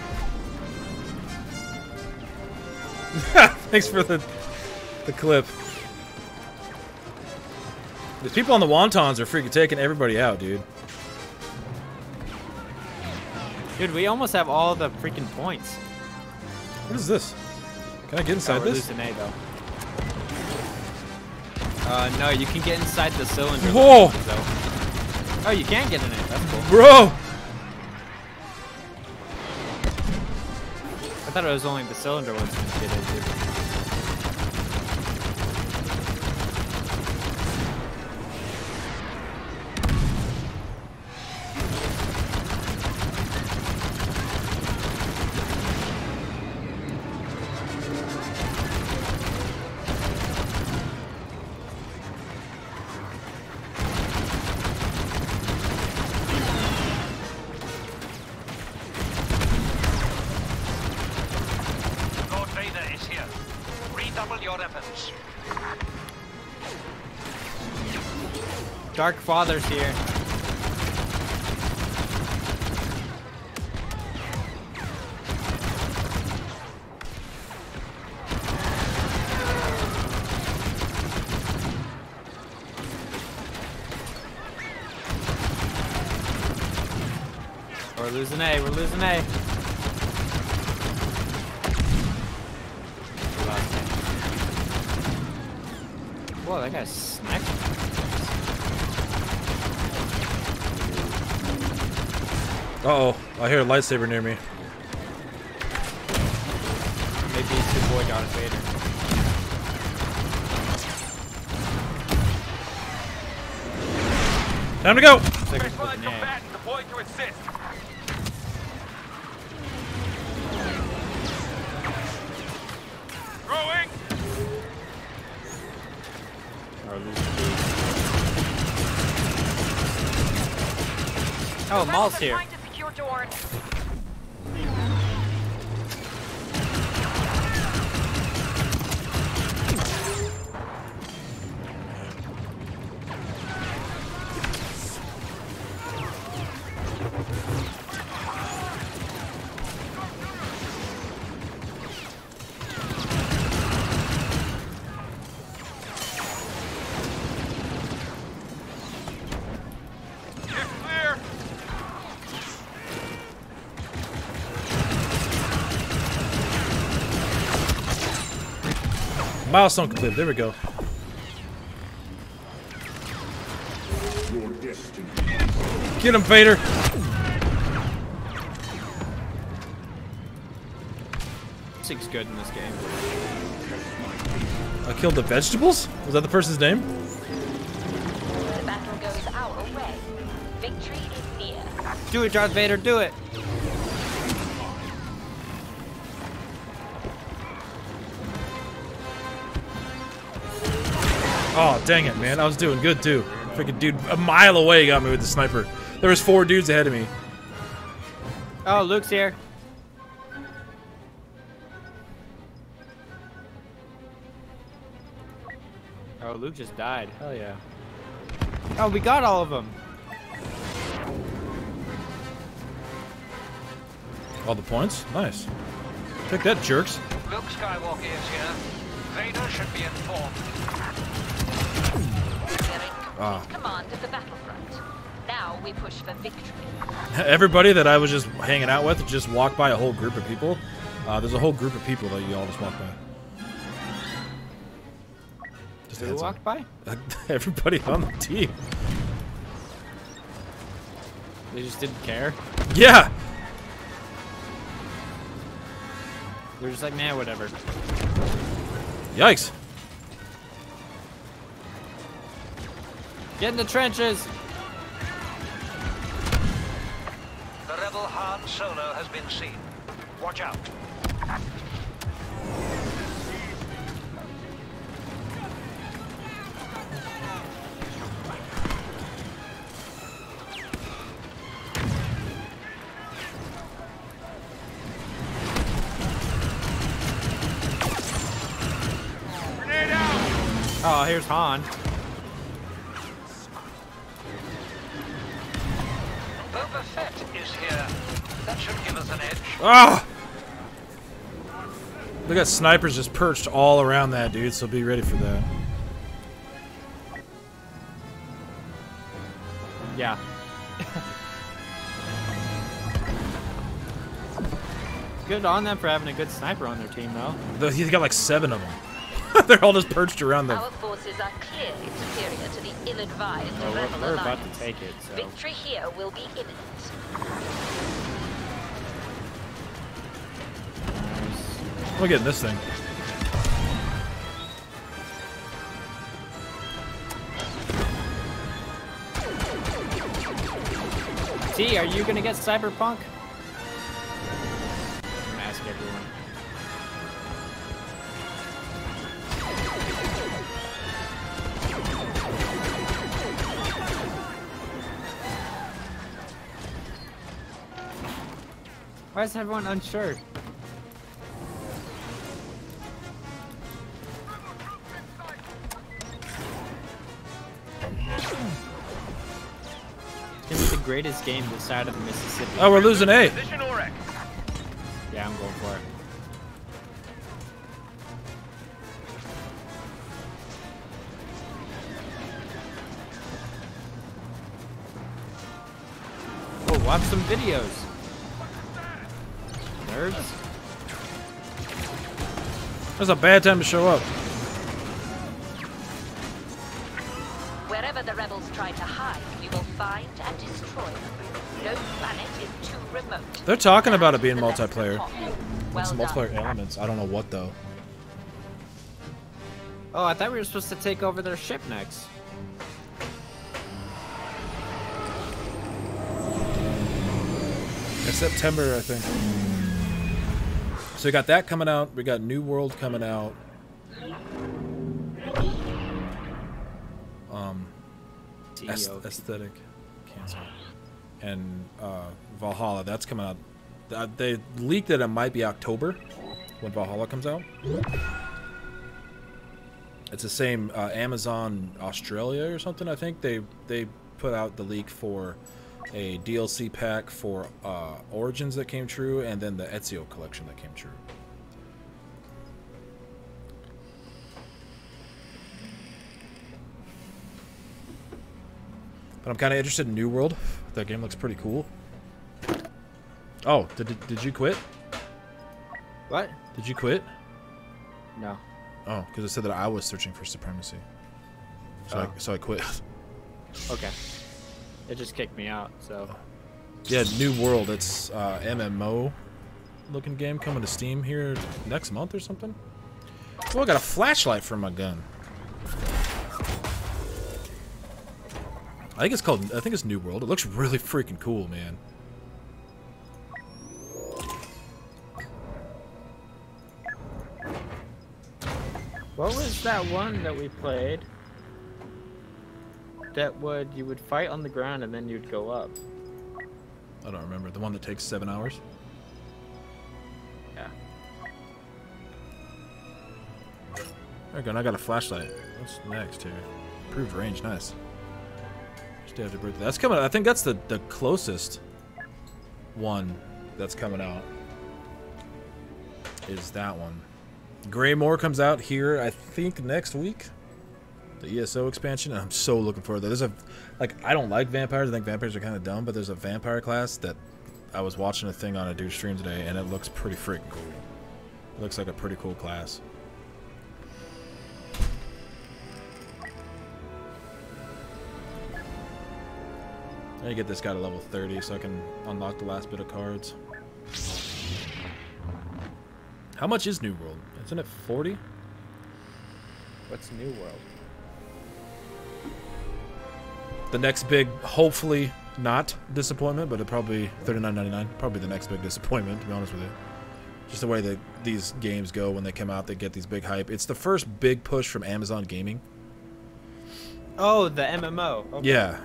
Thanks for the clip. The people on the wontons are freaking taking everybody out, dude. Dude, we almost have all the freaking points. What is this? Can I get inside we're this? losing A though. No, you can get inside the cylinder. Whoa! Oh, you can get in it. That's cool. Bro! I thought it was only the cylinder ones you can get into. Lord Vader is here. Redouble your efforts. Dark Father's here. We're losing A. We're losing A. Whoa, that guy's sniping. Uh-oh. I hear a lightsaber near me. Maybe it's your boy Darth Vader. Time to go! Looks like it's with an A. Deployed to assist. Throwing. Or losing B. Oh, Maul's here. Trying to secure Dorn. You're clear. Milestone complete. There we go. Get him, Vader! Music's good in this game. I killed the vegetables? Was that the person's name? The battle goes our way. Victory is near. Do it, Darth Vader, do it! Oh, dang it, man. I was doing good, too. Freaking dude a mile away got me with the sniper. There was 4 dudes ahead of me. Oh, Luke's here. Oh, Luke just died. Hell yeah. Oh, we got all of them. All the points? Nice. Take that, jerks. Luke Skywalker is here. Vader should be informed. We're in Ah. complete command of the battlefront. Now we push for victory. Everybody that I was just hanging out with just walked by a whole group of people. There's a whole group of people that you all just walked by. Just a Who heads up. walked by? Everybody on the team. They just didn't care. Yeah. They're just like, man, whatever. Yikes. Get in the trenches. The rebel Han Solo has been seen. Watch out. Oh, here's Han. Boba Fett is here. That should give us an edge. Ah! They got snipers just perched all around that, dude, so be ready for that. Yeah. Good on them for having a good sniper on their team, though. He's got like 7 of them. They're all just perched around them. Our forces are clearly superior to the ill-advised Well, Rebel we're about Alliance. to take it, so. Victory here will be imminent. We're getting this thing. T, are you gonna get Cyberpunk? I'm gonna ask everyone. Why is everyone unsure? This is the greatest game this side of the Mississippi. Oh, we're losing A. Position or wreck. Yeah, I'm going for it. Oh, watch some videos. Nerds. That's a bad time to show up. Wherever the rebels try to hide, we will find and destroy them. No planet is too remote. They're talking about it being The lesson multiplayer. taught. It's Well multiplayer done. elements. I don't know what though. Oh, I thought we were supposed to take over their ship next. It's September, I think. So we got that coming out. We got New World coming out. Aesthetic. Cancel. And Valhalla, that's coming out. They leaked that it might be October when Valhalla comes out. It's the same Amazon Australia or something, I think. They put out the leak for a DLC pack for Origins that came true, and then the Ezio collection that came true. But I'm kind of interested in New World. That game looks pretty cool. Oh, did you quit? What? Did you quit? No. Oh, because it said that I was searching for supremacy. So, I quit. Okay. It just kicked me out, so. Yeah, New World. It's MMO looking game coming to Steam here next month or something. Oh, I got a flashlight for my gun. I think it's New World. It looks really freaking cool, man. What was that one that we played? That you would fight on the ground and then you'd go up. I don't remember. The one that takes 7 hours? Yeah. There we go. And I got a flashlight. What's next here? Improved range. Nice. Just after birthday. That's coming. I think that's the closest one that's coming out. Is that one? Greymoor comes out here, I think, next week. The ESO expansion. And I'm so looking forward to that. I don't like vampires. I think vampires are kind of dumb, but there's a vampire class that I was watching a thing on a dude stream today, and it looks pretty freaking cool. It looks like a pretty cool class. I need to get this guy to level 30 so I can unlock the last bit of cards. How much is New World? Isn't it 40? What's New World? The next big, hopefully not disappointment, but it probably $39.99. Probably the next big disappointment, to be honest with you. Just the way that these games go when they come out, they get these big hype. It's the first big push from Amazon Gaming. Oh, the MMO. Okay. Yeah.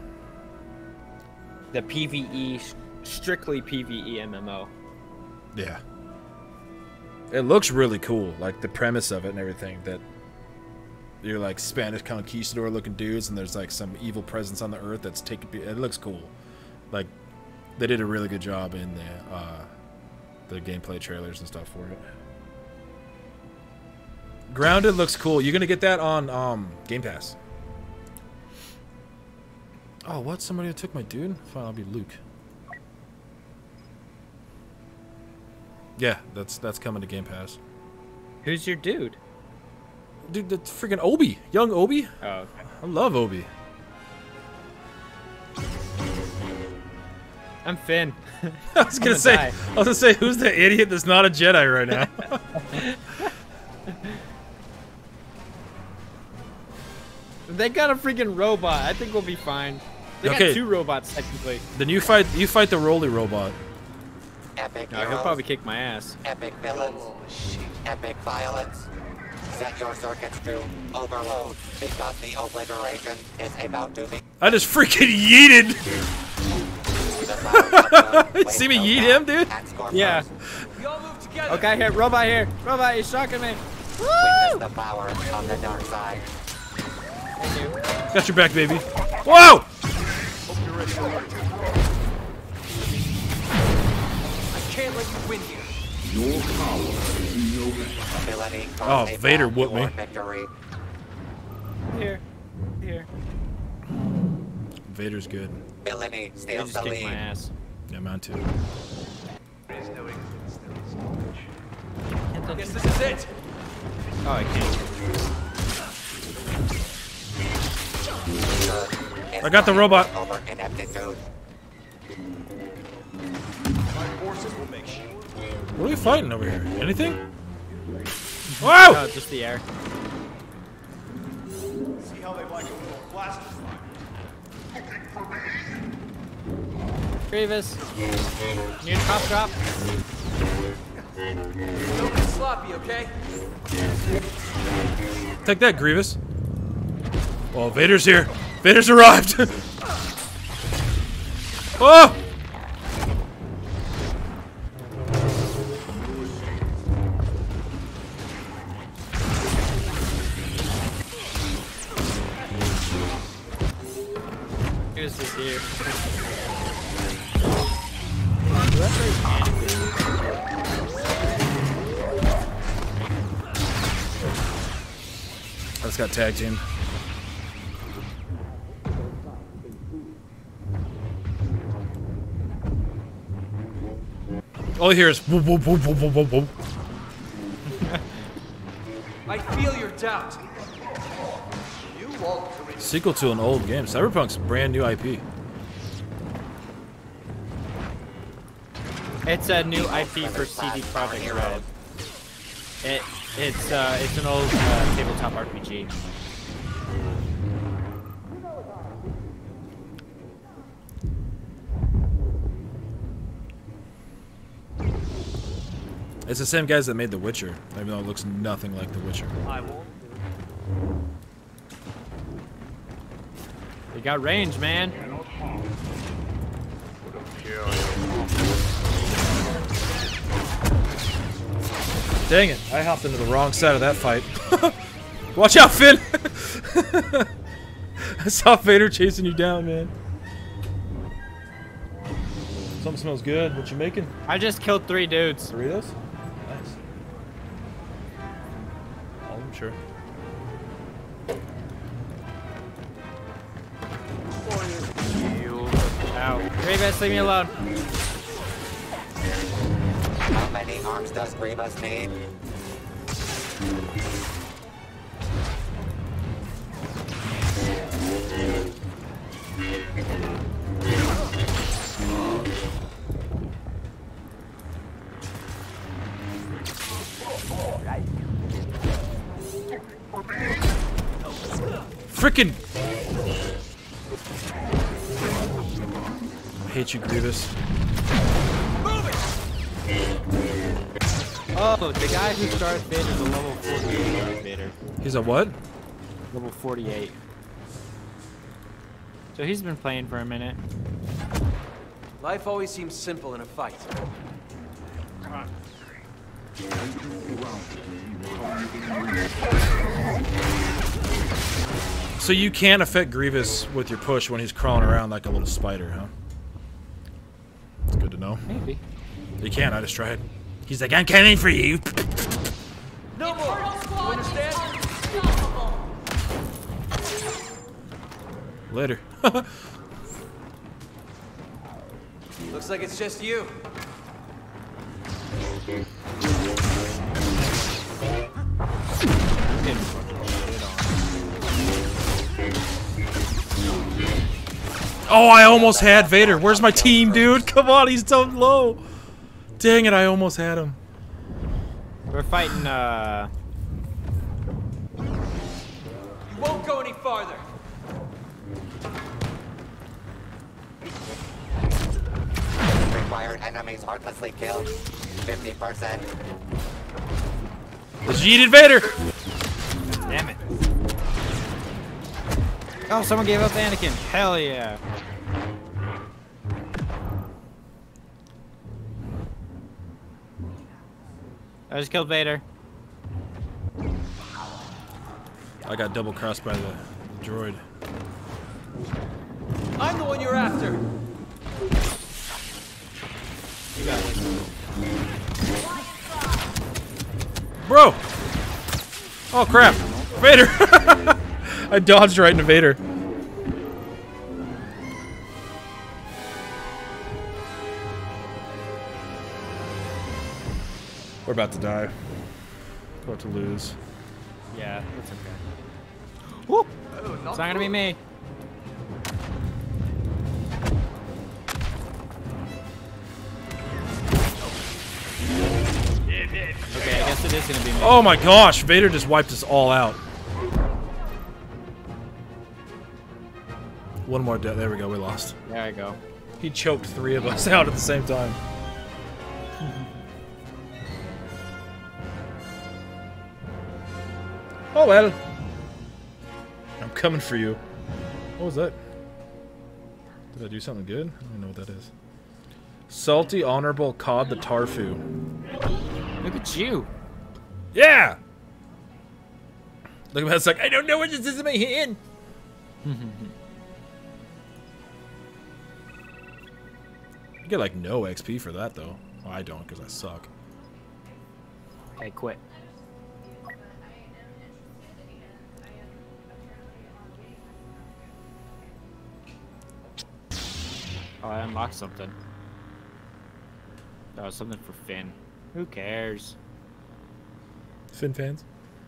The PvE, strictly PvE MMO. Yeah. It looks really cool, like the premise of it and everything. That you're like Spanish conquistador looking dudes, and there's like some evil presence on the earth that's taking. It looks cool. Like they did a really good job in the gameplay trailers and stuff for it. Grounded looks cool. You're gonna get that on Game Pass. Oh, what? Somebody took my dude? Fine, I'll be Luke. Yeah, that's coming to Game Pass. Who's your dude? Dude, that's freaking Obi. Young Obi. Oh, okay. I love Obi. I'm Finn. I was gonna say, who's the idiot that's not a Jedi right now? They got a freaking robot. I think we'll be fine. They got 2 robots technically. Then you fight the Roly robot. Epic No, he'll probably kick my ass. Epic villains. Epic violence. Set your circuits to overload because the obliteration is about to be. I just freaking yeeted. See me yeet him, dude? Yeah. We all move together. Okay, here, robot here. Robot, he's shocking me. Woo! Witness the power of the dark side. Thank you. Got your back, baby. Whoa! I can't let you win here. Your power is in your hands. Oh, Vader whooped me. Here. Here. Vader's good. Villainy He steals just the kicked my lead. ass. Yeah, mine too. Guess this is it. Oh, I can't. I got the robot. Over ineptitude. What are we fighting over here? Anything? Whoa! No, just the air. See how they like a little blaster fire. Grievous. Need a cough drop? Don't get sloppy, okay? Take that, Grievous. Oh, Vader's here. Vader's arrived. Oh! Grievous is here. I just got tag teamed. All you hear is whoop, whoop, whoop, whoop, whoop, whoop. I feel your doubt. You won't. Sequel to an old game. Cyberpunk's brand new IP. It's a new IP for CD Projekt Red. It's an old tabletop RPG. It's the same guys that made The Witcher, even though it looks nothing like The Witcher. I won't. You got range, man. Dang it, I hopped into the wrong side of that fight. Watch out, Finn! I saw Vader chasing you down, man. Something smells good. What you making? I just killed 3 dudes. Doritos? Nice. All of them, sure. Ow. Grievous, leave me alone. How many arms does Grievous need? Frickin'! I hate you, Grievous. Oh, the guy who started Vader is a level 48 Vader. He's a what? Level 48. So he's been playing for a minute. Life always seems simple in a fight. So you can't affect Grievous with your push when he's crawling around like a little spider, huh? It's good to know. Maybe. You can, I just tried. He's like, I'm coming for you. No more! You understand? Later. Looks like it's just you. Oh, I almost had Vader. Where's my team, dude? Come on, he's so low. Dang it, I almost had him. We're fighting, You won't go any farther. Required enemies heartlessly killed. 50%. Let's yeet Vader. Damn it. Oh, someone gave up Anakin. Hell yeah. I just killed Vader. I got double crossed by the droid. I'm the one you're after. You got it. Bro! Oh crap! Vader! I dodged right into Vader. We're about to die. We're about to lose. Yeah, that's okay. Whoop! It's not gonna be me. Okay, I guess it is gonna be me. Oh my gosh! Vader just wiped us all out. One more death. There we go. We lost. There I go. He choked 3 of us out at the same time. Oh well. I'm coming for you. What was that? Did I do something good? I don't know what that is. Salty Honorable Cod the Tarfu. Look at you. Yeah! Look at that. It's like, I don't know what this is in my hand. You get like no XP for that though. Well, I don't because I suck. Hey, quit. Oh, I unlocked something. That was something for Finn. Who cares? Finn fans.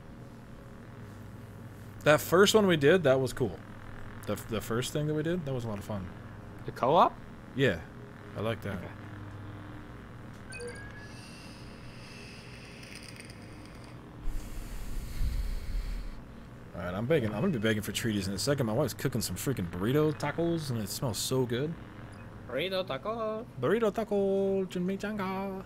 That first one we did, that was cool. The first thing that we did, that was a lot of fun. The co-op? Yeah, I like that. Okay. Alright, I'm begging. I'm gonna be begging for treaties in a second. My wife's cooking some freaking burrito tacos, and it smells so good. Burrito taco. Burrito taco, chimichanga.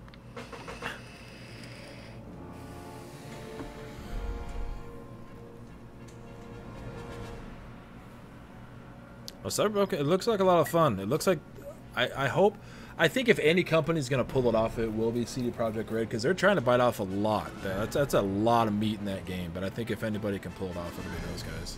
Oh, Cyberpunk, it looks like a lot of fun. It looks like, I think if any company's gonna pull it off, it will be CD Projekt Red because they're trying to bite off a lot. That's a lot of meat in that game. But I think if anybody can pull it off, it'll be those guys.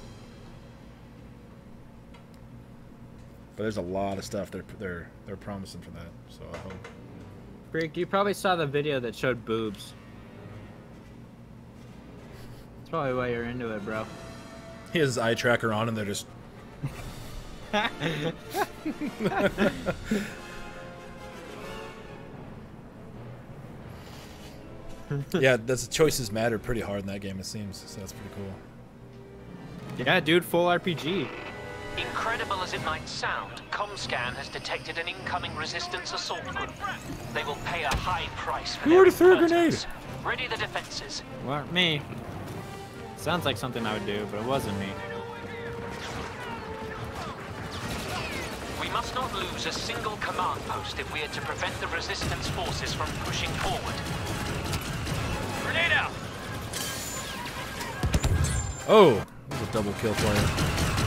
But there's a lot of stuff they're promising for that. So I hope. Freak, you probably saw the video that showed boobs. That's probably why you're into it, bro. He has his eye tracker on, and they're just. Yeah, that's choices matter pretty hard in that game, it seems. So that's pretty cool. Yeah, dude, full RPG. Incredible as it might sound, ComScan has detected an incoming resistance assault group. They will pay a high price for Who their already threw a impertinence. grenade? Ready the defenses. Weren't me. Sounds like something I would do, but it wasn't me. must not lose a single command post if we are to prevent the Resistance forces from pushing forward. Grenade out! Oh, that was a double kill for you.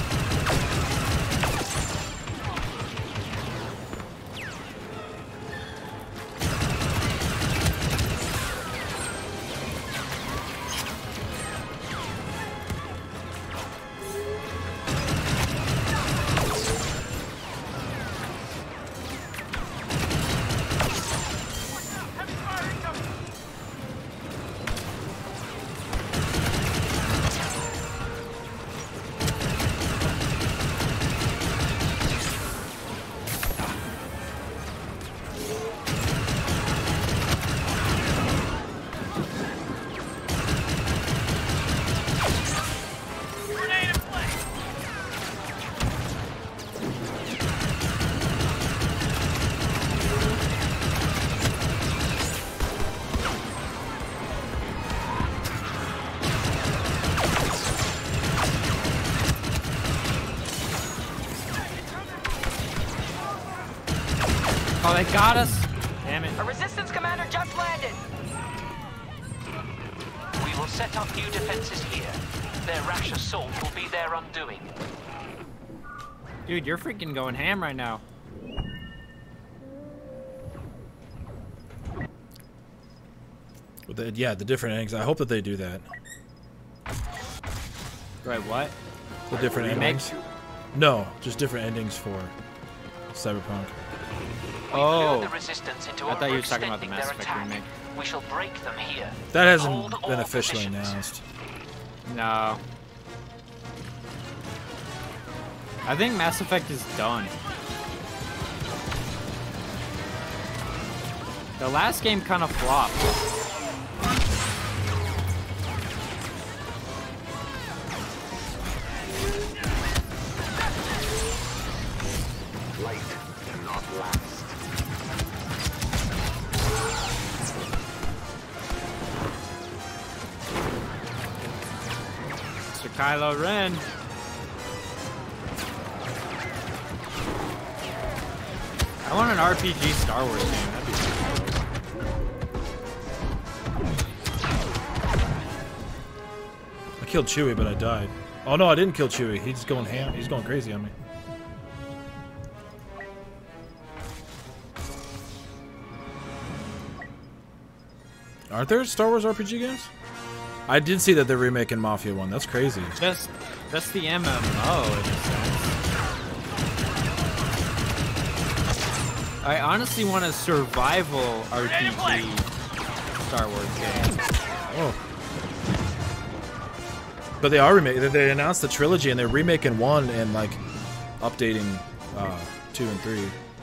Oh, they got us. Damn it. A resistance commander just landed. We will set up new defenses here. Their rash assault will be their undoing. Dude, you're freaking going ham right now. With the different endings. I hope that they do that. Wait, what? The different endings? No, just different endings for Cyberpunk. Oh, the Resistance into I thought you were talking about the Mass Effect remake. We shall break them here. That hasn't been officially announced. No. I think Mass Effect is done. The last game kind of flopped. Light cannot last. Mr. Kylo Ren. I want an RPG Star Wars game. That'd be cool. I killed Chewie, but I died. Oh no, I didn't kill Chewie. He's going ham. He's going crazy on me. Aren't there Star Wars RPG games? I did see that they're remaking Mafia 1. That's crazy. That's the MMO in a sense. I honestly want a survival RPG Star Wars game. Oh. But they are remaking. They announced the trilogy and they're remaking 1 and like updating 2 and 3.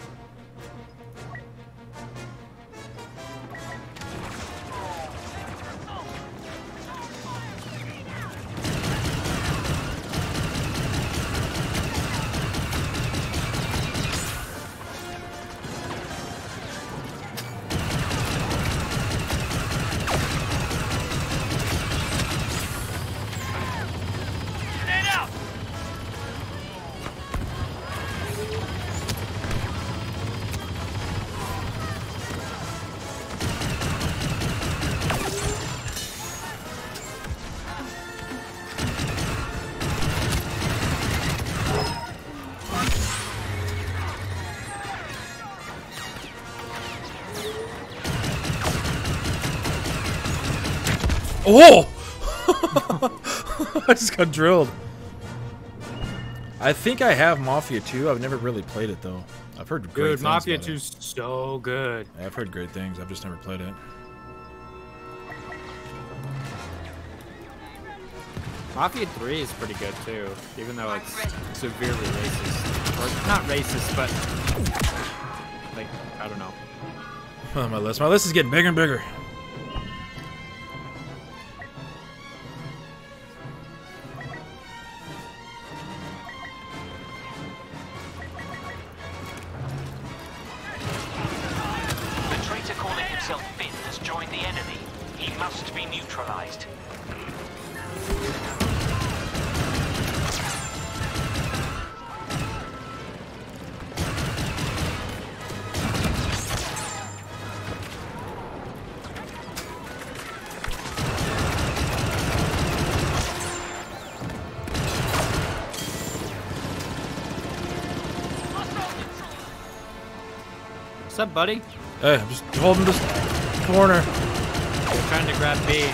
Oh! I just got drilled. I think I have Mafia 2. I've never really played it though. I've heard great things. Dude, Mafia about 2's so good. Yeah, I've heard great things. I've just never played it. Mafia 3 is pretty good too, even though it's severely racist. Or not racist, but like, I don't know. Oh, my list is getting bigger and bigger. The traitor calling himself Finn has joined the enemy. He must be neutralized. What's up, buddy? Hey, I'm just holding this corner. I'm trying to grab B.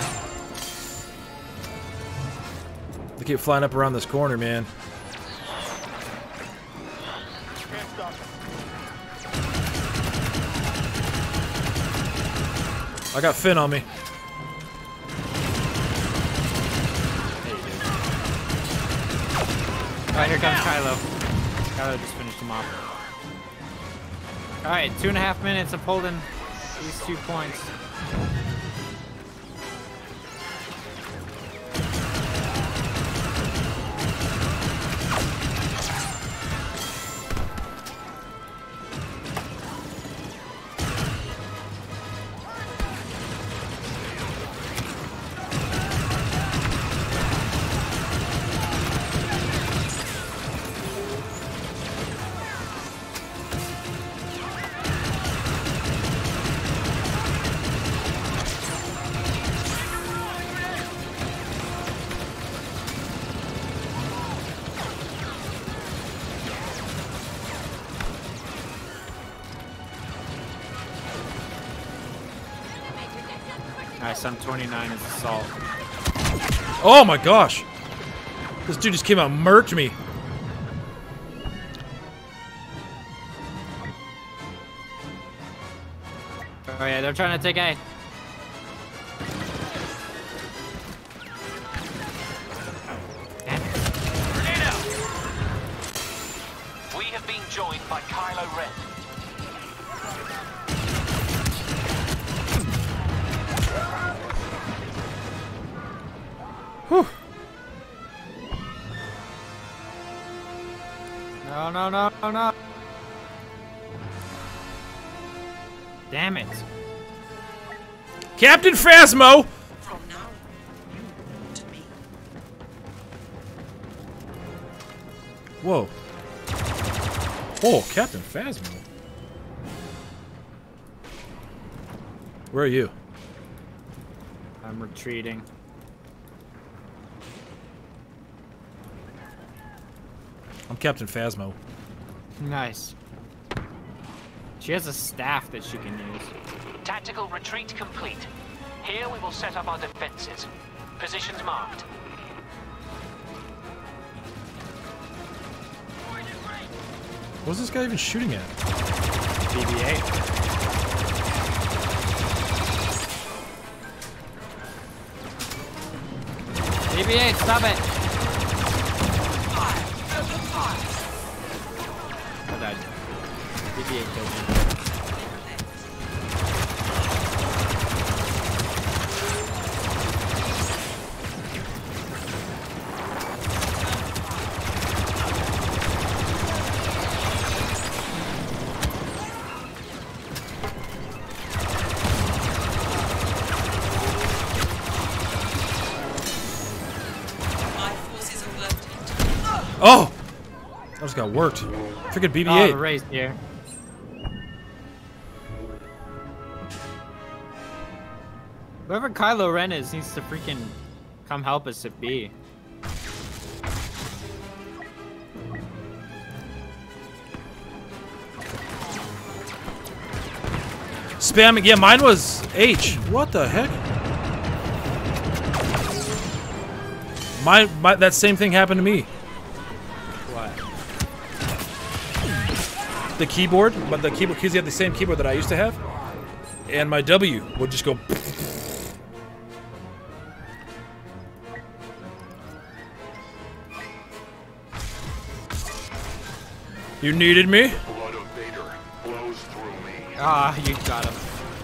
They keep flying up around this corner, man. I got Finn on me. Alright, here comes Kylo. Kylo just finished him off. Alright, 2.5 minutes of holding these 2 points. Nice, I'm 29 as assault. Oh my gosh! This dude just came out and murked me. Oh yeah, they're trying to take A. Grenade out! We have been joined by Kylo Ren. Whew. No, no, no, no, no. Damn it. Captain Phasmo! From now, you to me. Whoa. Oh, Captain Phasmo. Where are you? I'm retreating. I'm Captain Phasmo. Nice. She has a staff that she can use. Tactical retreat complete. Here we will set up our defenses. Positions marked. What's this guy even shooting at? BB-8. BB-8, stop it! I died. BB-8 killed me. Oh! I just got worked. Freaking BB-8. Oh, raised here. Whoever Kylo Ren is needs to freaking come help us at B. Spam. Yeah, mine was H. What the heck? That same thing happened to me. What? The keyboard, but the keyboard, because you have the same keyboard that I used to have, and my W would just go. You needed me? Blood of Vader flows through me. Ah, you got him.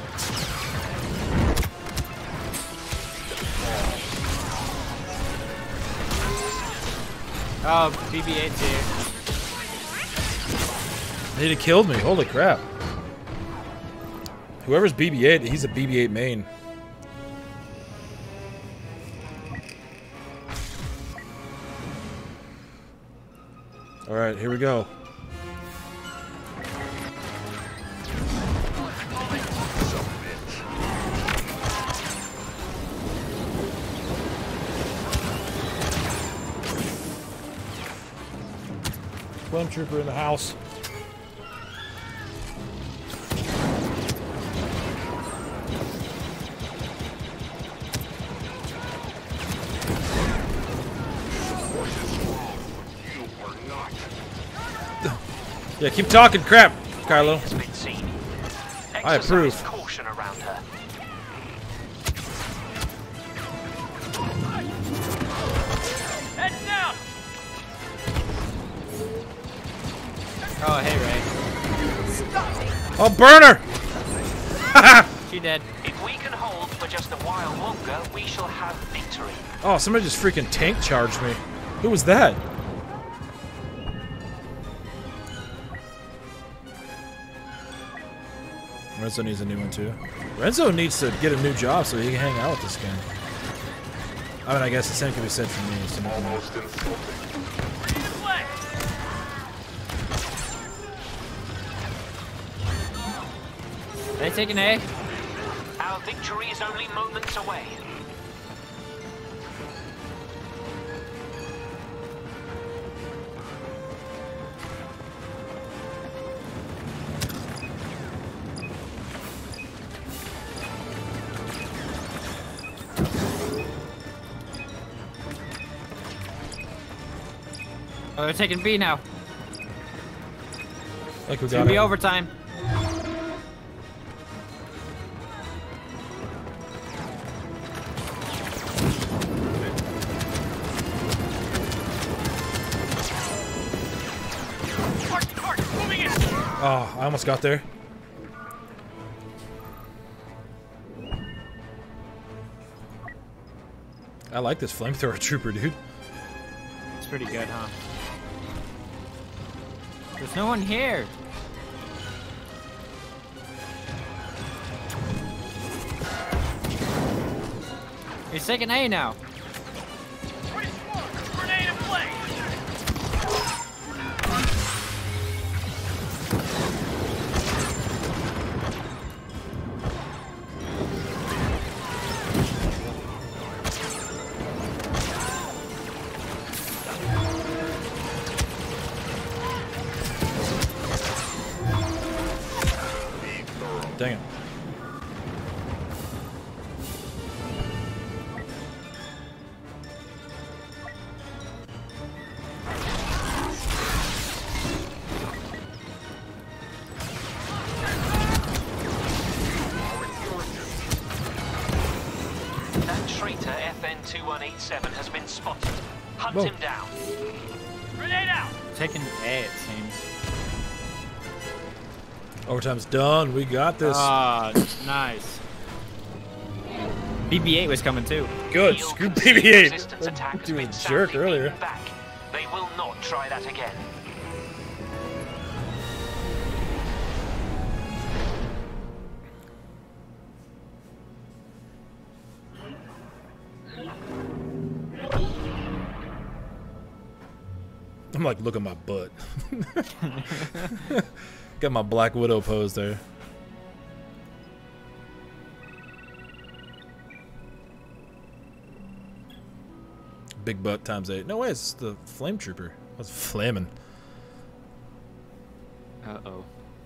Oh, BB-8's here. He'd have killed me. Holy crap. Whoever's BB-8, he's a BB-8 main. Alright, here we go. Flame Trooper in the house. Yeah, keep talking crap, Kylo. Has been seen. I approve. Exercise caution around her. Head down. Oh, hey, Ray. Oh, burner! She dead. If we can hold for just a while longer, we shall have victory. Oh, somebody just freaking tank charged me. Who was that? Renzo needs a new one too. Renzo needs to get a new job so he can hang out with this guy. I mean, I guess the same can be said for me. So almost They taking A? Our victory is only moments away. Oh, they're taking B now. Like we It's got gonna be it. overtime. Oh, I almost got there. I like this flamethrower trooper, dude. It's pretty good, huh? There's no one here. He's taking A now. Grenade in play. Dang it. That traitor FN2187 has been spotted. Hunt Whoa. him down. Grenade out. Taking A, it seems. Overtime's done. We got this. Ah, nice. BB-8 was coming too. Good. He'll Screw concede BB-8. resistance attack has He was been a jerk soundly earlier. beaten back. They will not try that again. I'm like, look at my butt. Got my Black Widow pose there. Big butt times 8. No way, it's the flame trooper. That's flaming. Uh-oh.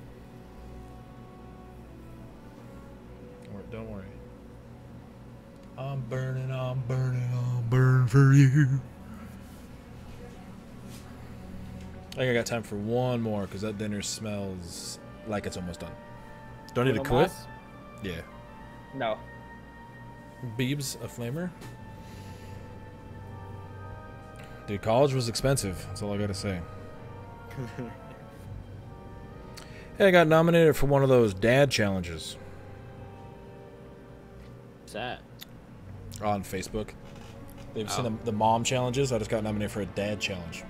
Don't worry. I'm burning for you. I think I got time for one more because that dinner smells like it's almost done. Do I need to Little quit? moss? Yeah. No. Beebs, a flamer. Dude, college was expensive. That's all I gotta say. Hey, I got nominated for one of those dad challenges What's that? on Facebook. They've seen the mom challenges. I just got nominated for a dad challenge.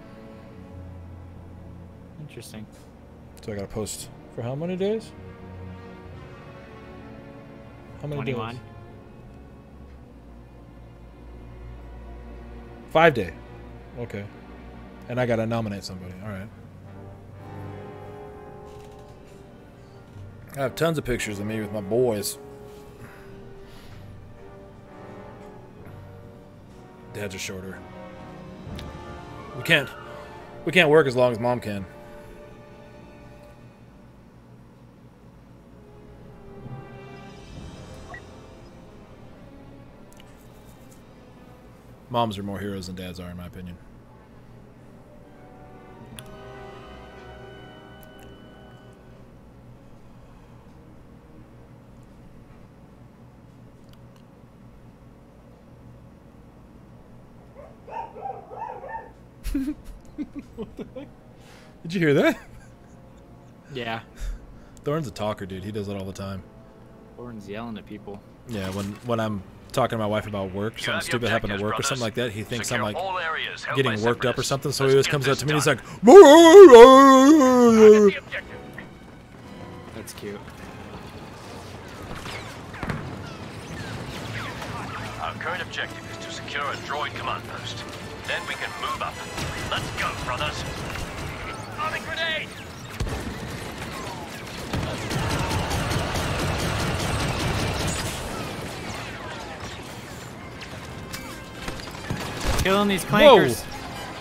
Interesting. So I gotta post for how many days? How many 21. days? 5 day. Okay. And I gotta nominate somebody. Alright. I have tons of pictures of me with my boys. Dads are shorter. We can't work as long as mom can. Moms are more heroes than dads are, in my opinion. What the heck? Did you hear that? Yeah. Thorn's a talker, dude. He does it all the time. Thorn's yelling at people. Yeah, when I'm talking to my wife about work, something stupid happened to work or something like that, he thinks I'm like getting worked up or something, so he always comes up to me and he's like, That's cute. Our current objective is to secure a droid command post. Then we can move up. Let's go, brothers. Arming grenade! Killing these clankers. Whoa.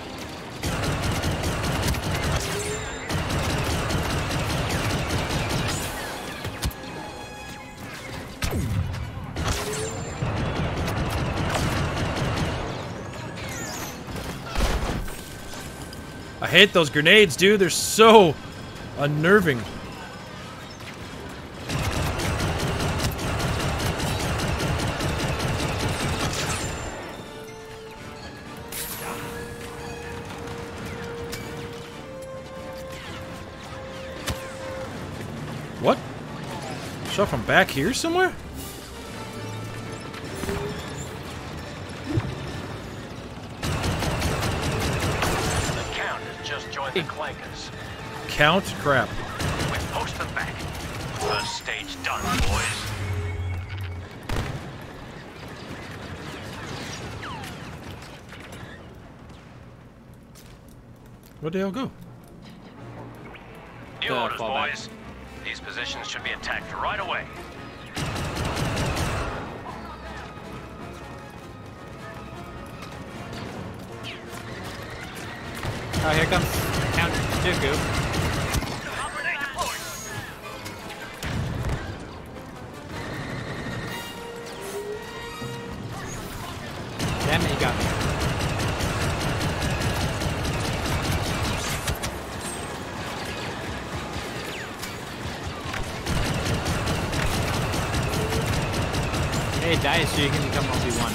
I hate those grenades, dude. They're so unnerving. What? Shot from back here somewhere? The clankers. Count? Crap. We post them back. First stage done, boys. Where'd they all go? New orders, boys. These positions should be attacked right away. Oh, here comes Count Dooku. Damn it, you got me. Hey, Dice, so you can become Obi-Wan.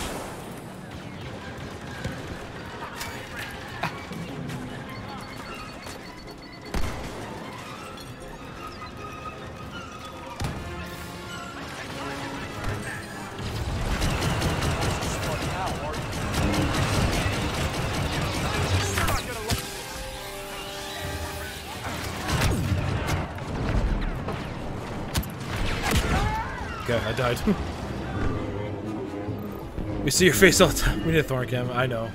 Okay, I died. We see your face all the time. We need a Thorn cam. I know.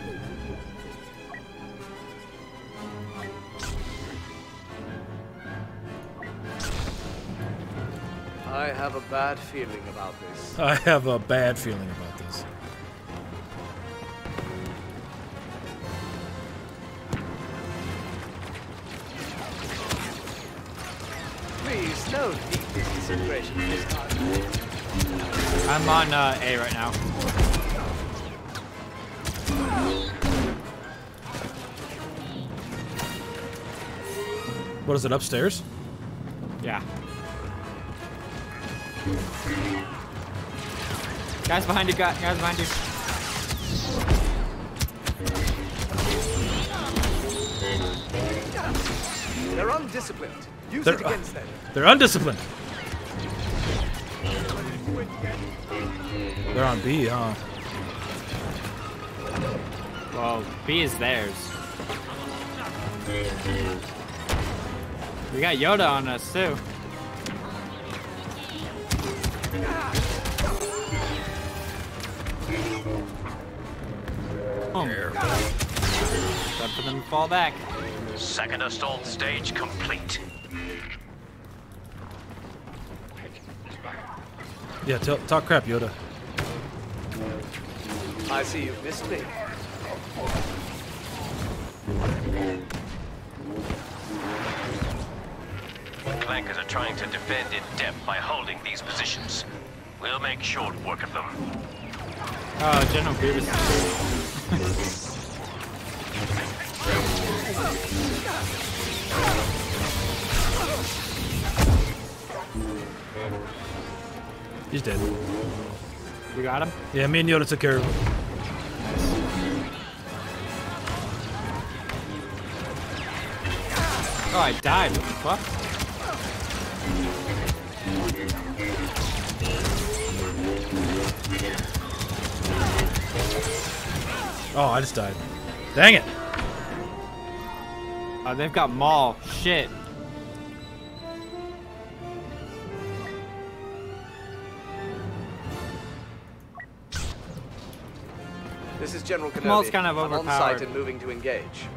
I have a bad feeling about this. I have a bad feeling about this. Please, no deep disintegration this time. I'm on A right now. What is it, upstairs? Yeah. Guys behind you, guys behind you. They're undisciplined. Use it against them. They're undisciplined. They're on B, huh? Well, B is theirs. We got Yoda on us, too. Time for them to fall back. Second assault stage complete. Yeah, talk crap, Yoda. I see you missed me. Clankers are trying to defend in depth by holding these positions. We'll make short work of them. Oh, General Grievous. He's dead. You got him? Yeah, me and Yoda took care of him. Oh, I died. What the fuck? Oh, I just died. Dang it. Oh, they've got Maul. Shit. This is General Kenobi. Maul's kind of I'm on overpowered. site and moving to engage.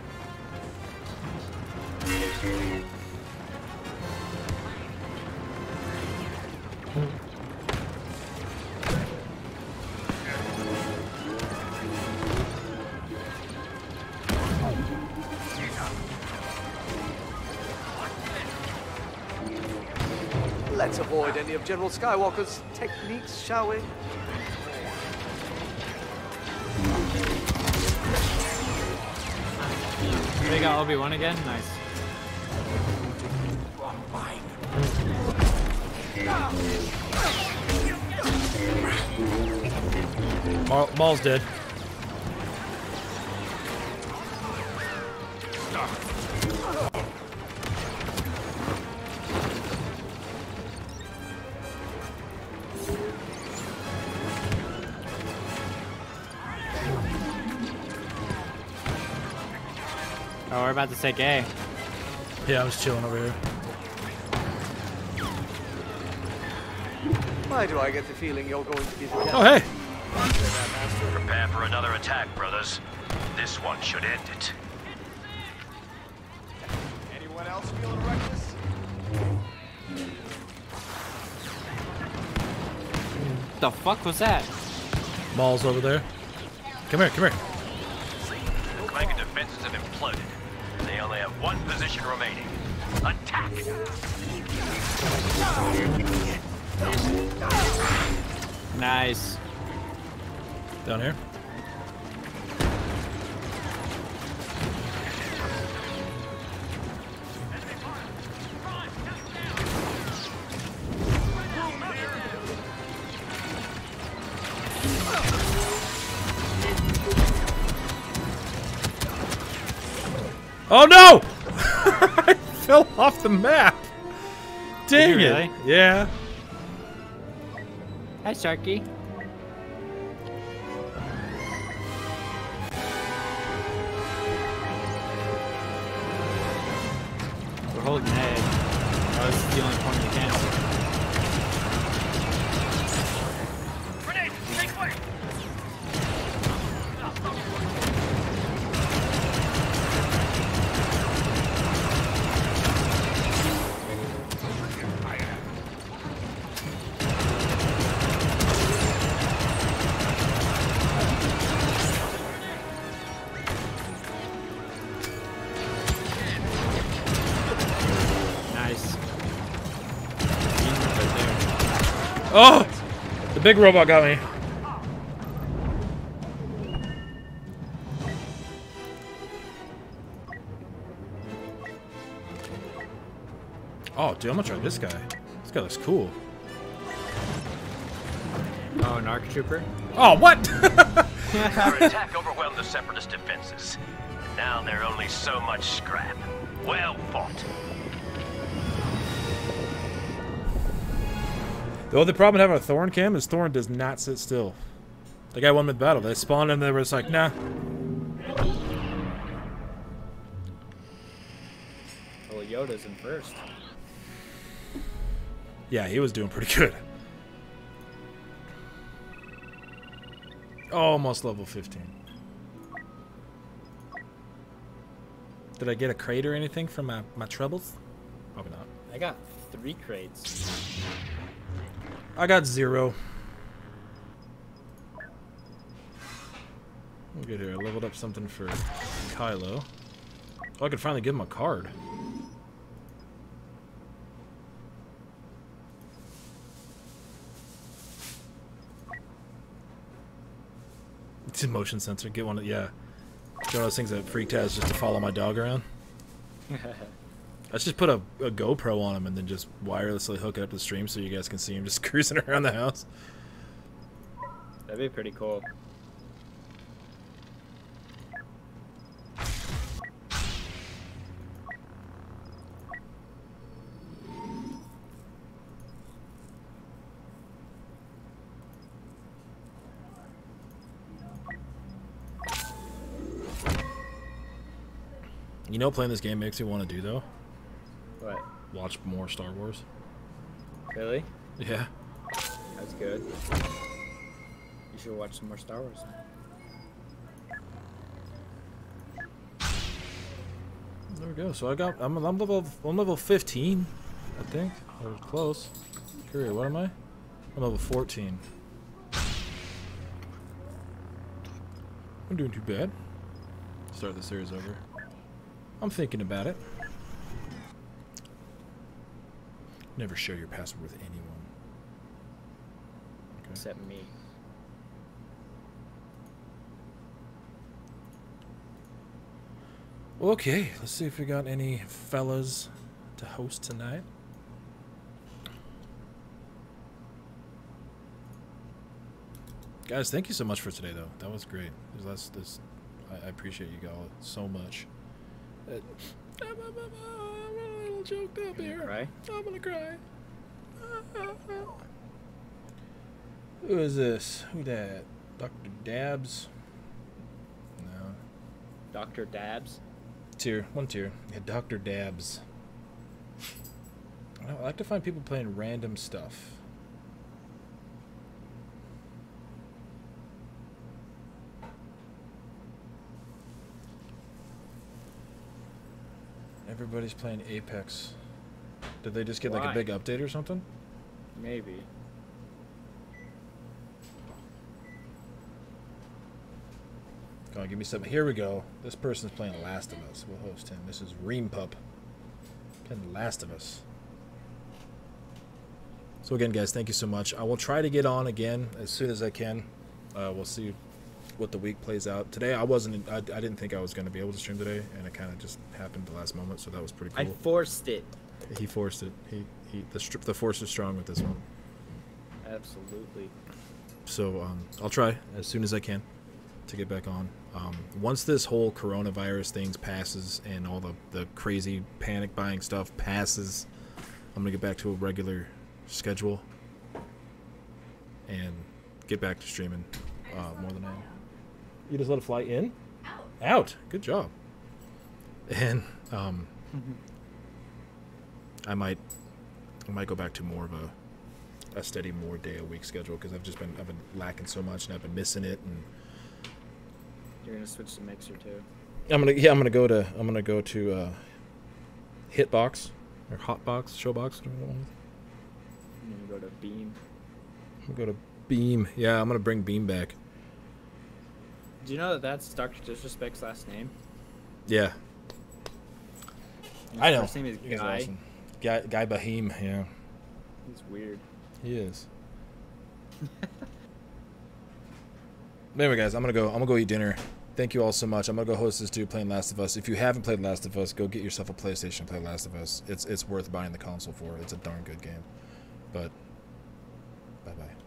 Let's avoid any of General Skywalker's techniques, shall we? They got Obi-Wan again? Nice. Maul's dead. Oh, we're about to take A. Yeah, I was chilling over here. Why do I get the feeling you're going to be the Oh, hey! Prepare for another attack, brothers. This one should end it. Anyone else feeling reckless? The fuck was that? Maul's over there. Come here, come here. Clanker defenses have imploded. They only have one position remaining. Attack! Nice. Down here. Oh no! I fell off the map. Dang it! Really? Yeah. Hi, Sharky. We're holding A. Oh, this is the only point we can. Grenade! Take way! Nice. Oh! The big robot got me. Oh, dude, I'm gonna try this guy. This guy looks cool. Oh, an ARC Trooper? Oh, what? Our attack overwhelmed the Separatist defenses. Now they're only so much scrap. Well fought. The only problem with having a Thorn cam is Thorn does not sit still. The guy won mid battle. They spawned and they were just like, nah. Well, Yoda's in first. Yeah, he was doing pretty good. Almost level 15. Did I get a crate or anything from my troubles? Probably not. I got 3 crates. I got 0. We'll get here. I leveled up something for Kylo. Oh, I could finally give him a card. It's a motion sensor. Get one of, yeah. It's one of those things that freaked out just to follow my dog around. Let's just put a GoPro on him and then just wirelessly hook it up to the stream so you guys can see him just cruising around the house. That'd be pretty cool. You know, playing this game makes me want to do though. What? Watch more Star Wars. Really? Yeah. That's good. You should watch some more Star Wars. There we go. So I'm level 15, I think. Or close. Curious, what am I? I'm level 14. I'm doing too bad. Start the series over. I'm thinking about it. Never share your password with anyone. Okay. Except me. Okay, let's see if we got any fellas to host tonight. Guys, thank you so much for today, though. That was great. I appreciate you all so much. I'm a little choked up here. Cry? I'm gonna cry. Who is this? Who that? Dr. Dabs? No. Dr. Dabs? One tier. Yeah, Dr. Dabs. I like to find people playing random stuff. Everybody's playing Apex. Did they just get like a big update or something? Maybe. Come on, give me something. Here we go. This person's playing The Last of Us. We'll host him. This is Ream Pup. Playing The Last of Us. So again, guys, thank you so much. I will try to get on again as soon as I can. We'll see what the week plays out. Today, I didn't think I was going to be able to stream today, and it kind of just happened at the last moment, so that was pretty cool. I forced it. He forced it. The force is strong with this one. Absolutely. So I'll try as soon as I can to get back on. Once this whole coronavirus things passes and all the crazy panic buying stuff passes, I'm gonna get back to a regular schedule and get back to streaming more than I am. You just let it fly in? Out. Good job. And I might go back to more of a steady day a week schedule because I've been lacking so much and I've been missing it. And you're gonna switch to Mixer too. I'm gonna go to Hitbox or Hotbox, Showbox. I'm gonna go to Beam. I'm gonna go to Beam. Yeah, I'm gonna bring Beam back. Do you know that that's Dr. Disrespect's last name? Yeah. His I know. First name is He's Guy. awesome. Guy Bahim. Yeah. He's weird. He is. Anyway, guys, I'm gonna go eat dinner. Thank you all so much. I'm gonna go host this dude playing Last of Us. If you haven't played Last of Us, go get yourself a PlayStation and play Last of Us. It's worth buying the console for. It's a darn good game. But bye bye.